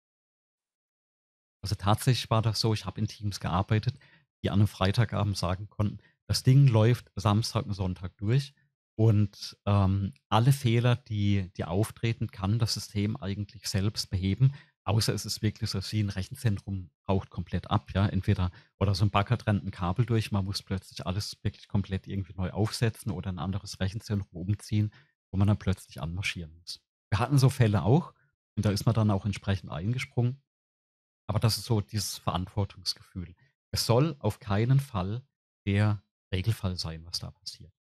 Also, tatsächlich war das so, ich habe in Teams gearbeitet, die an 'nem Freitagabend sagen konnten: „Das Ding läuft Samstag und Sonntag durch und, ähm, alle Fehler, die die auftreten, kann das System eigentlich selbst beheben, außer es ist wirklich so wie 'n Rechenzentrum raucht komplett ab“, ja, entweder oder so 'n Bagger trennt 'n Kabel durch, man muss plötzlich alles wirklich komplett irgendwie neu aufsetzen oder 'n anderes Rechenzentrum umziehen, wo man dann plötzlich anmarschieren muss. Wir hatten so Fälle auch und da ist man dann auch entsprechend eingesprungen. Aber das ist so dieses Verantwortungsgefühl. Es soll auf keinen Fall der Regelfall sein, was da passiert.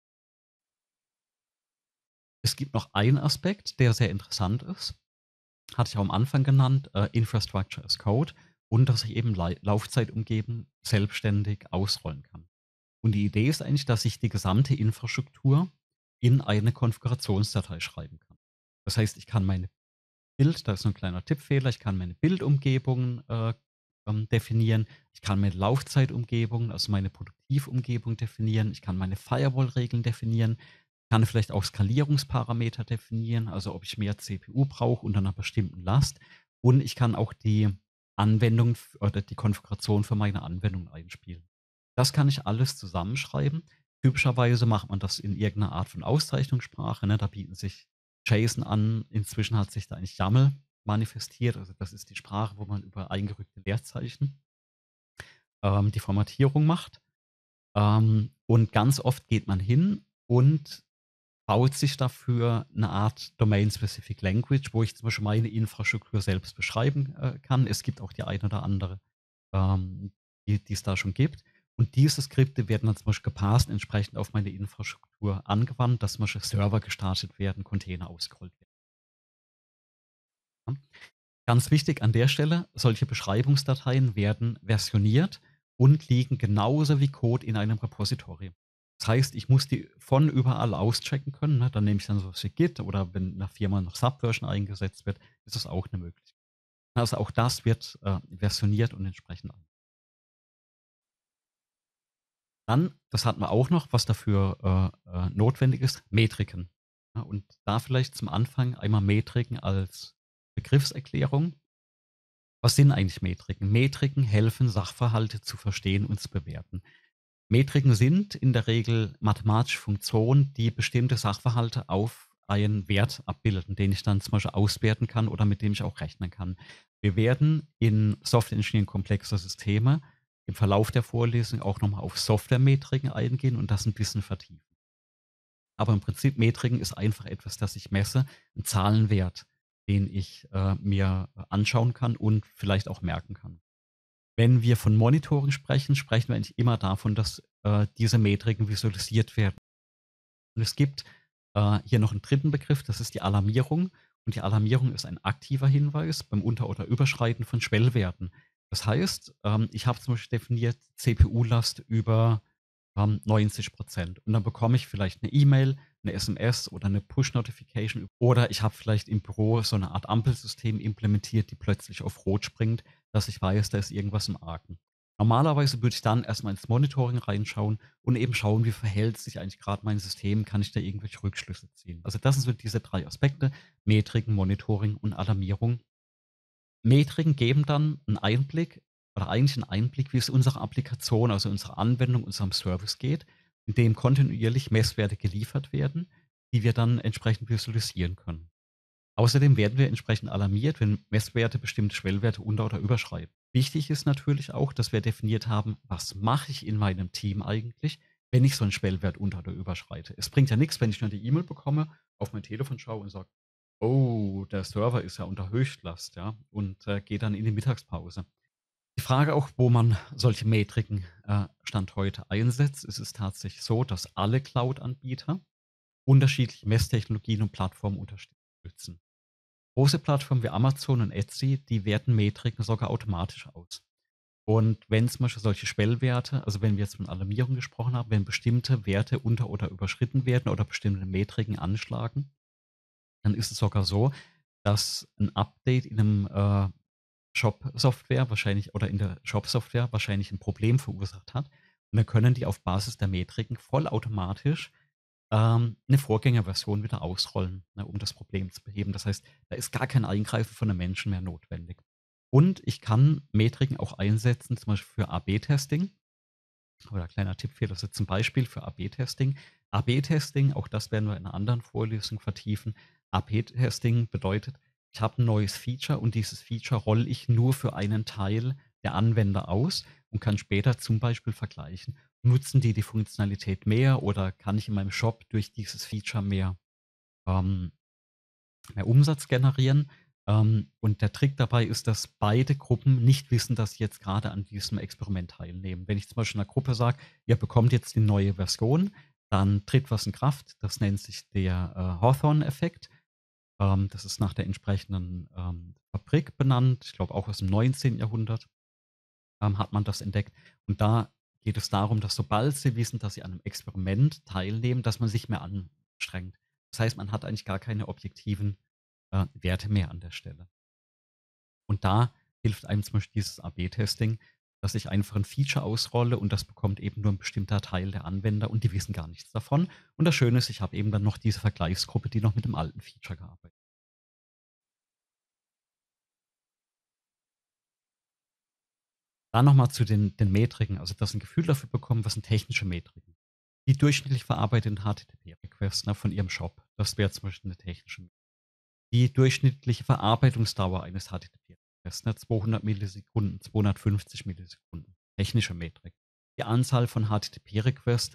Es gibt noch einen Aspekt, der sehr interessant ist, hatte ich auch am Anfang genannt, äh, Infrastructure as Code und dass ich eben Lei Laufzeitumgebung selbstständig ausrollen kann. Und die Idee ist eigentlich, dass ich die gesamte Infrastruktur in eine Konfigurationsdatei schreiben kann. Das heißt, ich kann meine Bild, da ist so 'n kleiner Tippfehler. Ich kann meine Bildumgebungen, äh, ähm, definieren. Ich kann meine Laufzeitumgebung, also meine Produktivumgebung definieren. Ich kann meine Firewall-Regeln definieren. Ich kann vielleicht auch Skalierungsparameter definieren, also ob ich mehr C P U brauche unter 'ner bestimmten Last. Und ich kann auch die Anwendung f oder die Konfiguration für meine Anwendung einspielen. Das kann ich alles zusammenschreiben. Typischerweise macht man das in irgend 'ner Art von Auszeichnungssprache, ne? Da bieten sich JSON an. Inzwischen hat sich da eigentlich YAML manifestiert. Also, das ist die Sprache, wo man über eingerückte Leerzeichen, ähm, die Formatierung macht. Ähm, und ganz oft geht man hin und baut sich dafür eine Art Domain-Specific Language, wo ich zum Beispiel meine Infrastruktur selbst beschreiben, äh, kann. Es gibt auch die ein oder andere, ähm, die die es da schon gibt. Und diese Skripte werden dann zum Beispiel gepasst, entsprechend auf meine Infrastruktur angewandt, dass zum Beispiel Server gestartet werden, Container ausgerollt werden. Ja. Ganz wichtig an der Stelle, solche Beschreibungsdateien werden versioniert und liegen genauso wie Code in einem Repository. Das heißt, ich muss die von überall aus checken können, ne? Dann nehme ich dann so was wie Git oder wenn in 'ner Firma noch Subversion eingesetzt wird, ist das auch eine Möglichkeit. Also, auch das wird, äh, versioniert und entsprechend an. Dann, das hatten wir auch noch, was dafür, äh, äh, notwendig ist, Metriken. Ja, und da vielleicht zum Anfang einmal Metriken als Begriffserklärung. Was sind eigentlich Metriken? Metriken helfen, Sachverhalte zu verstehen und zu bewerten. Metriken sind in der Regel mathematische Funktionen, die bestimmte Sachverhalte auf einen Wert abbilden, den ich dann zum Beispiel auswerten kann oder mit dem ich auch rechnen kann. Wir werden in Software Engineering komplexer Systeme im Verlauf der Vorlesung auch nochmal auf Software-Metriken eingehen und das ein bisschen vertiefen. Aber im Prinzip Metriken ist einfach etwas, das ich messe, ein Zahlenwert, den ich äh, mir anschauen kann und vielleicht auch merken kann. Wenn wir von Monitoring sprechen, sprechen wir eigentlich immer davon, dass äh, diese Metriken visualisiert werden. Und es gibt äh, hier noch einen dritten Begriff, das ist die Alarmierung. Und die Alarmierung ist ein aktiver Hinweis beim Unter- oder Überschreiten von Schwellwerten. Das heißt, ähm, ich habe zum Beispiel definiert C P U-Last über ähm, neunzig Prozent. Und dann bekomme ich vielleicht eine E-Mail, eine S M S oder eine Push-Notification. Oder ich habe vielleicht im Büro so eine Art Ampelsystem implementiert, die plötzlich auf Rot springt, dass ich weiß, da ist irgendwas im Argen. Normalerweise würde ich dann erstmal ins Monitoring reinschauen und eben schauen, wie verhält sich eigentlich gerade mein System, kann ich da irgendwelche Rückschlüsse ziehen. Also das sind so diese drei Aspekte, Metriken, Monitoring und Alarmierung. Metriken geben dann einen Einblick oder eigentlich einen Einblick, wie es unserer Applikation, also unserer Anwendung, unserem Service geht, in dem kontinuierlich Messwerte geliefert werden, die wir dann entsprechend visualisieren können. Außerdem werden wir entsprechend alarmiert, wenn Messwerte bestimmte Schwellwerte unter- oder überschreiten. Wichtig ist natürlich auch, dass wir definiert haben, was mache ich in meinem Team eigentlich, wenn ich so einen Schwellwert unter- oder überschreite. Es bringt ja nichts, wenn ich nur die E-Mail bekomme, auf mein Telefon schaue und sage, oh, der Server ist ja unter Höchstlast, ja, und äh, gehe dann in die Mittagspause. Die Frage auch, wo man solche Metriken äh, Stand heute einsetzt, ist es tatsächlich so, dass alle Cloud-Anbieter unterschiedliche Messtechnologien und Plattformen unterstützen. Große Plattformen wie Amazon und Etsy, die werten Metriken sogar automatisch aus. Und wenn zum Beispiel solche Schwellwerte, also wenn wir jetzt von Alarmierung gesprochen haben, wenn bestimmte Werte unter- oder überschritten werden oder bestimmte Metriken anschlagen, dann ist es sogar so, dass ein Update in einem äh, Shop-Software wahrscheinlich oder in der Shop-Software wahrscheinlich ein Problem verursacht hat. Und dann können die auf Basis der Metriken vollautomatisch ähm, 'ne Vorgängerversion wieder ausrollen, ne, um das Problem zu beheben. Das heißt, da ist gar kein Eingreifen von 'nem Menschen mehr notwendig. Und ich kann Metriken auch einsetzen, zum Beispiel für A/B-Testing. Oder kleiner Tipp für das jetzt zum Beispiel für A/B-Testing. A/B-Testing, auch das werden wir in einer anderen Vorlesung vertiefen. A/B-Testing bedeutet, ich habe ein neues Feature und dieses Feature rolle ich nur für einen Teil der Anwender aus und kann später zum Beispiel vergleichen. Nutzen die die Funktionalität mehr oder kann ich in meinem Shop durch dieses Feature mehr ähm, mehr Umsatz generieren. Ähm, und der Trick dabei ist, dass beide Gruppen nicht wissen, dass sie jetzt gerade an diesem Experiment teilnehmen. Wenn ich zum Beispiel einer Gruppe sage, ihr bekommt jetzt die neue Version, dann tritt was in Kraft. Das nennt sich der äh, Hawthorne-Effekt. Ähm, das ist nach der entsprechenden ähm, Fabrik benannt. Ich glaube auch aus dem neunzehnten. Jahrhundert ähm, hat man das entdeckt. Und da geht es darum, dass sobald sie wissen, dass sie an einem Experiment teilnehmen, dass man sich mehr anstrengt. Das heißt, man hat eigentlich gar keine objektiven äh, Werte mehr an der Stelle. Und da hilft einem zum Beispiel dieses A/B-Testing, dass ich einfach ein Feature ausrolle und das bekommt eben nur ein bestimmter Teil der Anwender und die wissen gar nichts davon. Und das Schöne ist, ich habe eben dann noch diese Vergleichsgruppe, die noch mit dem alten Feature gearbeitet hat. Dann nochmal zu den, den Metriken, also dass ein Gefühl dafür bekommen, was sind technische Metriken. Die durchschnittlich verarbeiteten H T T P-Requests ne, von Ihrem Shop, das wäre zum Beispiel eine technische Metrik. Die durchschnittliche Verarbeitungsdauer eines H T T P-Requests, ne, zweihundert Millisekunden, zweihundertfünfzig Millisekunden, technische Metrik. Die Anzahl von H T T P-Requests,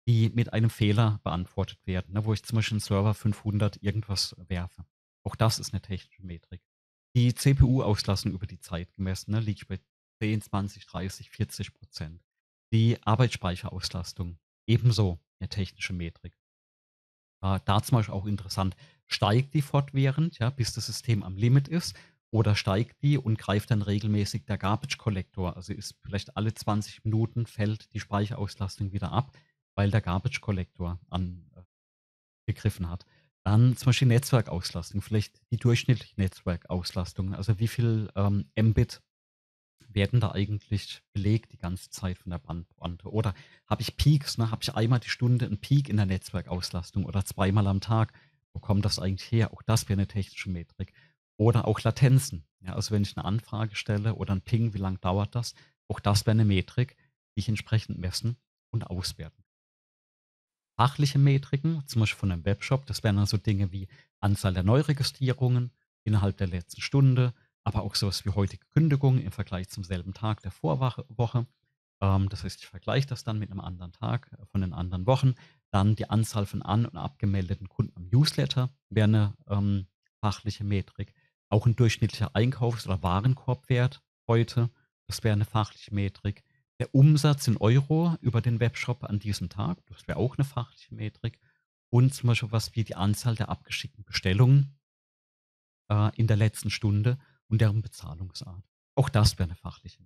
die mit einem Fehler beantwortet werden, ne, wo ich zum Beispiel 'n Server fünfhundert irgendwas werfe. Auch das ist 'ne technische Metrik. Die C P U-Auslastung über die Zeit gemessen, ne, liegt bei zehn, zwanzig, dreißig, vierzig Prozent. Die Arbeitsspeicherauslastung, ebenso 'ne technische Metrik. Äh, da zum Beispiel auch interessant, steigt die fortwährend, ja, bis das System am Limit ist, oder steigt die und greift dann regelmäßig der Garbage Collector? Also, ist vielleicht alle zwanzig Minuten fällt die Speicherauslastung wieder ab, weil der Garbage Collector an äh, gegriffen hat. Dann zum Beispiel Netzwerkauslastung, vielleicht die durchschnittliche Netzwerkauslastung. Also, wie viel, ähm, Mbit werden da eigentlich belegt die ganze Zeit von der Bandbreite? Oder habe ich Peaks, ne? Habe ich einmal die Stunde 'n Peak in der Netzwerkauslastung oder zweimal am Tag? Wo kommt das eigentlich her? Auch das wäre 'ne technische Metrik. Oder auch Latenzen. Ja, also wenn ich 'ne Anfrage stelle oder 'n Ping, wie lang dauert das? Auch das wäre 'ne Metrik, die ich entsprechend messen und auswerten. Fachliche Metriken, zum Beispiel von 'nem Webshop, das wären dann so Dinge wie Anzahl der Neuregistrierungen innerhalb der letzten Stunde, aber auch so was wie heutige Kündigungen im Vergleich zum selben Tag der Vorwache Woche. Ähm, das heißt, ich vergleiche das dann mit 'nem anderen Tag äh, von den anderen Wochen. Dann die Anzahl von an und abgemeldeten Kunden am Newsletter wäre 'ne, ähm, fachliche Metrik. Auch 'n durchschnittlicher Einkaufs oder Warenkorbwert heute, das wäre 'ne fachliche Metrik. Der Umsatz in Euro über den Webshop an diesem Tag, das wäre auch 'ne fachliche Metrik. Und zum Beispiel was wie die Anzahl der abgeschickten Bestellungen äh, in der letzten Stunde und deren Bezahlungsart. Auch das wäre 'ne fachliche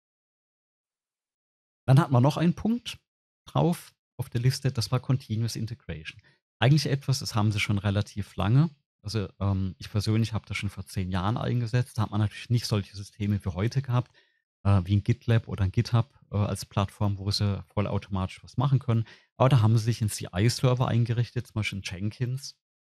Dann hatten wir noch einen Punkt drauf auf der Liste, das war Continuous Integration. Eigentlich etwas, das haben sie schon relativ lange. Also, ähm, ich persönlich habe das schon vor zehn Jahren eingesetzt. Da hat man natürlich nicht solche Systeme wie heute gehabt, äh, wie 'n GitLab oder 'n GitHub, äh, als Plattform, wo sie vollautomatisch was machen können. Aber da haben sie sich 'n CI-Server eingerichtet, zum Beispiel 'n Jenkins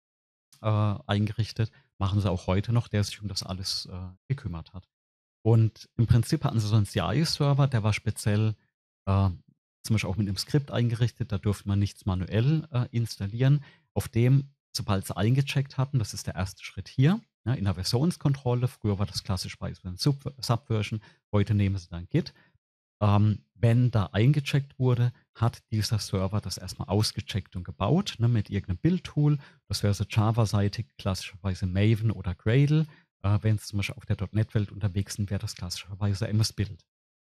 äh, eingerichtet. Machen sie auch heute noch, der sich um das alles, äh, gekümmert hat. Und im Prinzip hatten sie so 'n CI-Server, der war speziell, äh, zum Beispiel auch mit 'nem Skript eingerichtet, da durfte man nichts manuell, äh, installieren. Auf dem, sobald sie eingecheckt hatten, das ist der erste Schritt hier, ne, in der Versionskontrolle. Früher war das klassisch bei so 'n Sub Subversion, heute nehmen sie dann Git. Ähm, wenn da eingecheckt wurde, hat dieser Server das erst mal ausgecheckt und gebaut, ne, mit irgend 'nem Build-Tool. Das wäre so Java-seitig klassischerweise Maven oder Gradle. Äh, wenn sie zum Beispiel auf der .NET-Welt unterwegs sind, wäre das klassischerweise M S Build.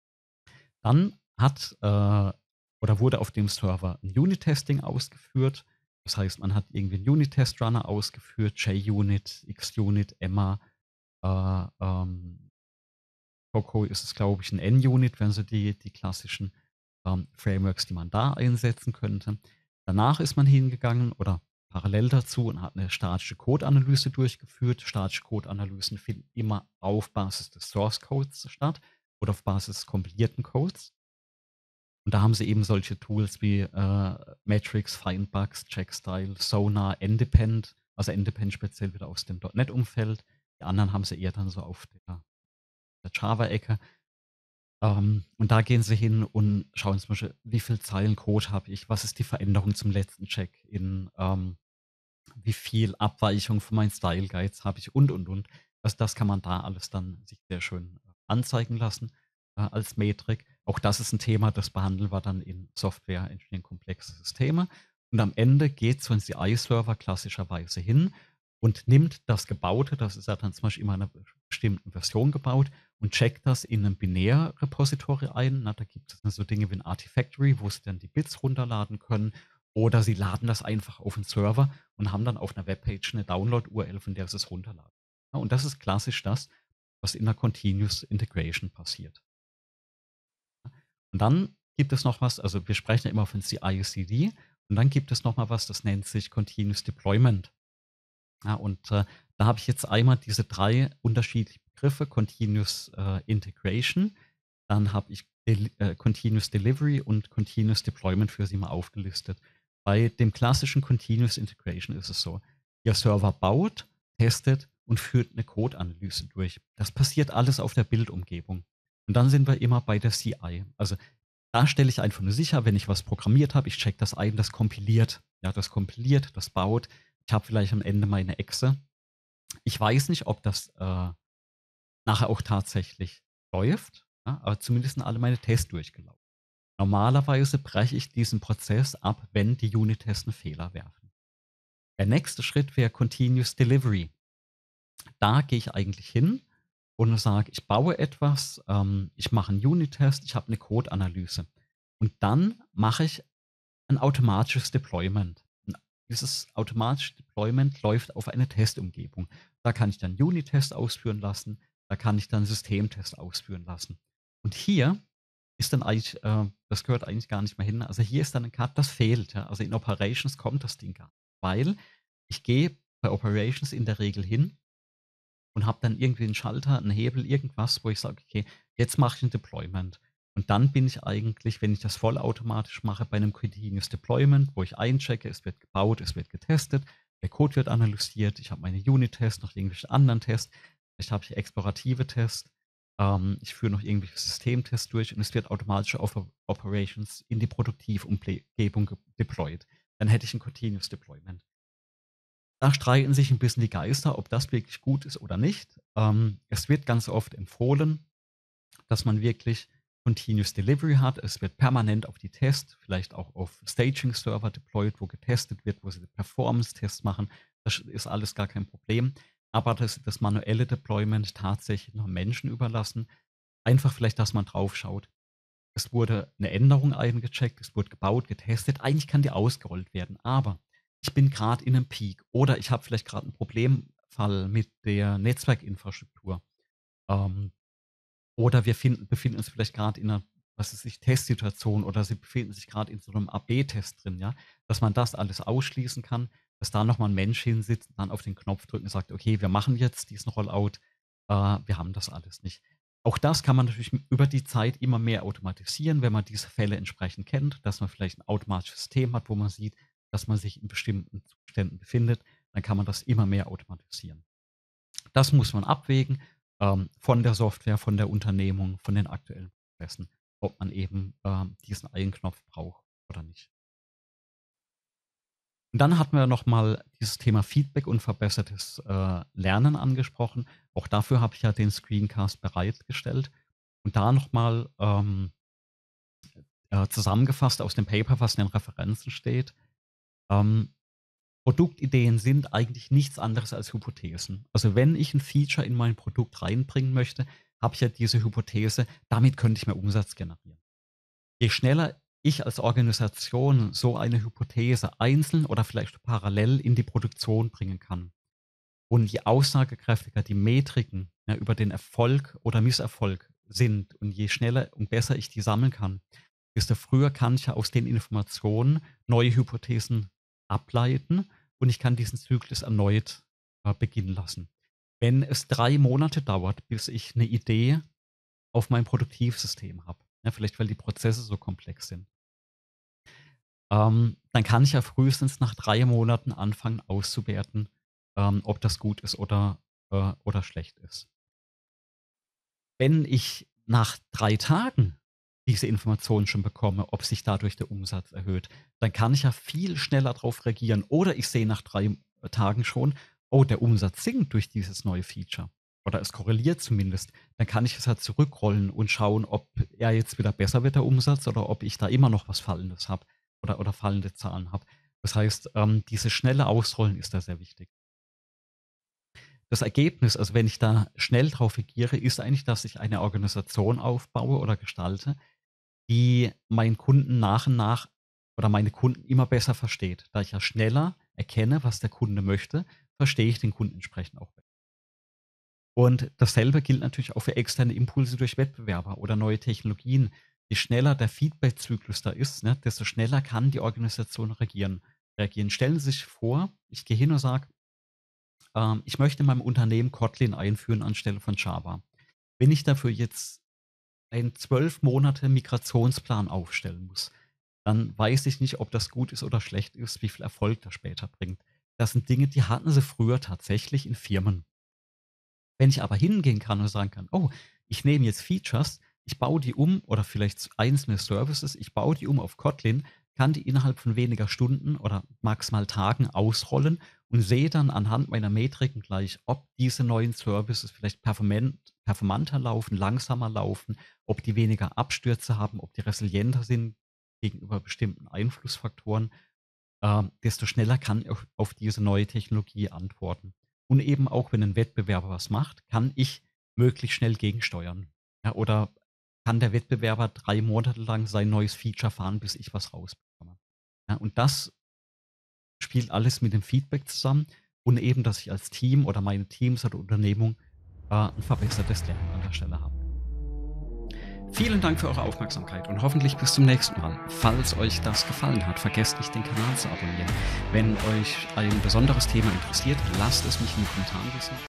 Dann hat, äh oder wurde auf dem Server 'n Unit-Testing ausgeführt. Das heißt, man hat irgendwie 'n Unit-Test-Runner ausgeführt, JUnit, XUnit, Emma, äh, ähm Coco ist es, glaube ich, 'n NUnit, wären so die die klassischen, ähm, Frameworks, die man da einsetzen könnte. Danach ist man hingegangen oder parallel dazu und hat 'ne statische Code-Analyse durchgeführt. Statische Code-Analysen finden immer auf Basis des Source-Codes statt oder auf Basis kompilierten Codes. Und da haben sie eben solche Tools wie, äh, Matrix, Findbugs, Checkstyle, Sonar, Ndepend, also Ndepend speziell wieder aus dem .NET-Umfeld. Die anderen haben sie eher dann so auf der der Java-Ecke. Ähm, und da gehen sie hin und schauen zum Beispiel, wie viel Zeilen Code habe ich? Was ist die Veränderung zum letzten Check in, ähm wie viel Abweichung von meinen Style Guides habe ich und, und, und. Also, das kann man da alles dann sich sehr schön anzeigen lassen, äh, als Metrik. Auch das ist 'n Thema, das behandeln wir dann in Software Engineering komplexe Systeme. Und am Ende geht so 'n CI-Server klassischerweise hin und nimmt das Gebaute, das ist ja dann zum Beispiel immer in 'ner bestimmten Version gebaut, und checkt das in 'nem Binär-Repository ein, ne? Da gibt es dann so Dinge wie 'n Artifactory, wo sie dann die Bits runterladen können. Oder sie laden das einfach auf 'n Server und haben dann auf 'ner Webpage 'ne Download-U R L, von der sie es runterladen. Ja, und das ist klassisch das, was in 'ner Continuous Integration passiert. Und dann gibt es noch was also, wir sprechen ja immer von CI/CD und dann gibt es noch mal was, das nennt sich Continuous Deployment. Ja, und, äh, da habe ich jetzt einmal diese drei unterschiedlichen Begriffe, Continuous, äh, Integration, dann habe ich Del äh, Continuous Delivery und Continuous Deployment für Sie mal aufgelistet. Bei dem klassischen Continuous Integration ist es so: Ihr Server baut, testet und führt 'ne Code-Analyse durch. Das passiert alles auf der Build-Umgebung. Und dann sind wir immer bei der CI. Also, da stelle ich einfach nur sicher, wenn ich was programmiert habe, ich checke das ein, das kompiliert. Ja, das kompiliert, das baut. Ich habe vielleicht am Ende meine Exe. Ich weiß nicht, ob das, äh, nachher auch tatsächlich läuft, ja, aber zumindest sind alle meine Tests durchgelaufen. Normalerweise breche ich diesen Prozess ab, wenn die Unit-Tests 'n Fehler werfen. Der nächste Schritt wäre Continuous Delivery. Da gehe ich eigentlich hin und sage, ich baue etwas, ähm, ich mache 'n Unit-Test, ich habe 'ne Code-Analyse. Und dann mache ich ein automatisches Deployment. Und dieses automatische Deployment läuft auf eine Testumgebung. Da kann ich dann Unit-Tests ausführen lassen, da kann ich dann Systemtests ausführen lassen. Und hier ist dann eigentlich, äh das gehört eigentlich gar nicht mehr hin. Also, hier ist dann 'n Cut, das fehlt, ja. Also, in Operations kommt das Ding gar nicht, weil ich gehe bei Operations in der Regel hin und habe dann irgendwie 'n Schalter, 'n Hebel, irgendwas, wo ich sage: „Okay, jetzt mache ich 'n Deployment.“ Und dann bin ich eigentlich, wenn ich das vollautomatisch mache, bei 'nem Continuous Deployment, wo ich einchecke, es wird gebaut, es wird getestet, der Code wird analysiert, ich habe meine Unit-Tests, noch irgendwelche anderen Tests. Vielleicht habe ich explorative Tests, ähm, ich führe noch irgendwelche Systemtests durch und es wird automatisch auf O Operations in die Produktivumble Gebung ge deployed. Dann hätte ich 'n Continuous Deployment. Da streiten sich 'n bisschen die Geister, ob das wirklich gut ist oder nicht. Ähm, es wird ganz oft empfohlen, dass man wirklich Continuous Delivery hat. Es wird permanent auf die Tests, vielleicht auch auf Staging-Server deployed, wo getestet wird, wo sie Performance-Tests machen. Das ist alles gar kein Problem. Aber das das manuelle Deployment tatsächlich noch Menschen überlassen. Einfach vielleicht, dass man drauf schaut. Es wurde 'ne Änderung eingecheckt, es wurde gebaut, getestet. Eigentlich kann die ausgerollt werden, aber ich bin grad in 'nem Peak oder ich habe vielleicht grad 'n Problemfall mit der Netzwerkinfrastruktur. Ähm, oder wir finden befinden uns vielleicht grad in 'ner, was weiß ich, Testsituation oder sie befinden sich grad in so 'nem A/B-Test drin, ja? Dass man das alles ausschließen kann, dass da noch mal 'n Mensch hinsitzt und dann auf den Knopf drückt und sagt: „Okay, wir machen jetzt diesen Rollout.“ Äh, wir haben das alles nicht. Auch das kann man natürlich m über die Zeit immer mehr automatisieren, wenn man diese Fälle entsprechend kennt, dass man vielleicht 'n automatisches System hat, wo man sieht, dass man sich in bestimmten Zuständen befindet, dann kann man das immer mehr automatisieren. Das muss man abwägen, ähm, von der Software, von der Unternehmung, von den aktuellen Prozessen, ob man eben, ähm, diesen einen Knopf braucht oder nicht. Und dann hatten wir noch mal dieses Thema Feedback und verbessertes, äh, Lernen angesprochen. Auch dafür habe ich ja den Screencast bereitgestellt. Und da noch mal, ähm, äh, zusammengefasst aus dem Paper, was in den Referenzen steht. Ähm, Produktideen sind eigentlich nichts anderes als Hypothesen. Also, wenn ich 'n Feature in mein Produkt reinbringen möchte, habe ich ja diese Hypothese, damit könnte ich mehr Umsatz generieren. Je schneller ich als Organisation so eine Hypothese einzeln oder vielleicht parallel in die Produktion bringen kann und je aussagekräftiger die Metriken, ja, über den Erfolg oder Misserfolg sind und je schneller und besser ich die sammeln kann, desto früher kann ich ja aus den Informationen neue Hypothesen ableiten und ich kann diesen Zyklus erneut, äh, beginnen lassen. Wenn es drei Monate dauert, bis ich 'ne Idee auf mein Produktivsystem habe, ja, vielleicht weil die Prozesse so komplex sind ähm, dann kann ich ja frühestens nach drei Monaten anfangen auszuwerten, ähm, ob das gut ist oder, äh oder schlecht ist. Wenn ich nach drei Tagen diese Informationen schon bekomme, ob sich dadurch der Umsatz erhöht, dann kann ich ja viel schneller drauf reagieren. Oder ich sehe nach drei Tagen schon: „Oh, der Umsatz sinkt durch dieses neue Feature.“ Oder es korreliert zumindest. Dann kann ich es halt zurückrollen und schauen, ob er jetzt wieder besser wird, der Umsatz, oder ob ich da immer noch was Fallendes habe oder oder fallende Zahlen habe. Das heißt, ähm, dieses schnelle Ausrollen ist da sehr wichtig. Das Ergebnis, also wenn ich da schnell drauf reagiere, ist eigentlich, dass ich eine Organisation aufbaue oder gestalte, die meinen Kunden nach und nach oder meine Kunden immer besser versteht. Da ich ja schneller erkenne, was der Kunde möchte, verstehe ich den Kunden entsprechend auch be Und dasselbe gilt natürlich auch für externe Impulse durch Wettbewerber oder neue Technologien. Je schneller der Feedback-Zyklus da ist, ne, desto schneller kann die Organisation regieren reagieren. Stellen Sie sich vor, ich gehe hin und sage ähm, ich möchte in meinem Unternehmen Kotlin einführen anstelle von Java. Wenn ich dafür jetzt einen zwölf Monate Migrationsplan aufstellen muss, dann weiß ich nicht, ob das gut ist oder schlecht ist, wie viel Erfolg das später bringt. Das sind Dinge, die hatten sie früher tatsächlich in Firmen. Wenn ich aber hingehen kann und sagen kann: „Oh, ich nehme jetzt Features, ich baue die um oder vielleicht z einzelne Services, ich baue die um auf Kotlin, kann die innerhalb von weniger Stunden oder maximal Tagen ausrollen und sehe dann anhand meiner Metriken gleich, ob diese neuen Services vielleicht performant performanter laufen, langsamer laufen, ob die weniger Abstürze haben, ob die resilienter sind gegenüber bestimmten Einflussfaktoren, ähm, desto schneller kann ich auf auf diese neue Technologie antworten. Und eben auch, wenn ein Wettbewerber was macht, kann ich möglichst schnell gegensteuern. Ja, oder kann der Wettbewerber drei Monate lang sein neues Feature fahren, bis ich was rausbekomme. Ja, und das spielt alles mit dem Feedback zusammen und eben, dass ich als Team oder meine Teams oder Unternehmung, äh, 'n verbessertes Lernen an der Stelle haben kann. Vielen Dank für eure Aufmerksamkeit und hoffentlich bis zum nächsten Mal. Falls euch das gefallen hat, vergesst nicht, den Kanal zu abonnieren. Wenn euch ein besonderes Thema interessiert, lasst es mich in den Kommentaren wissen.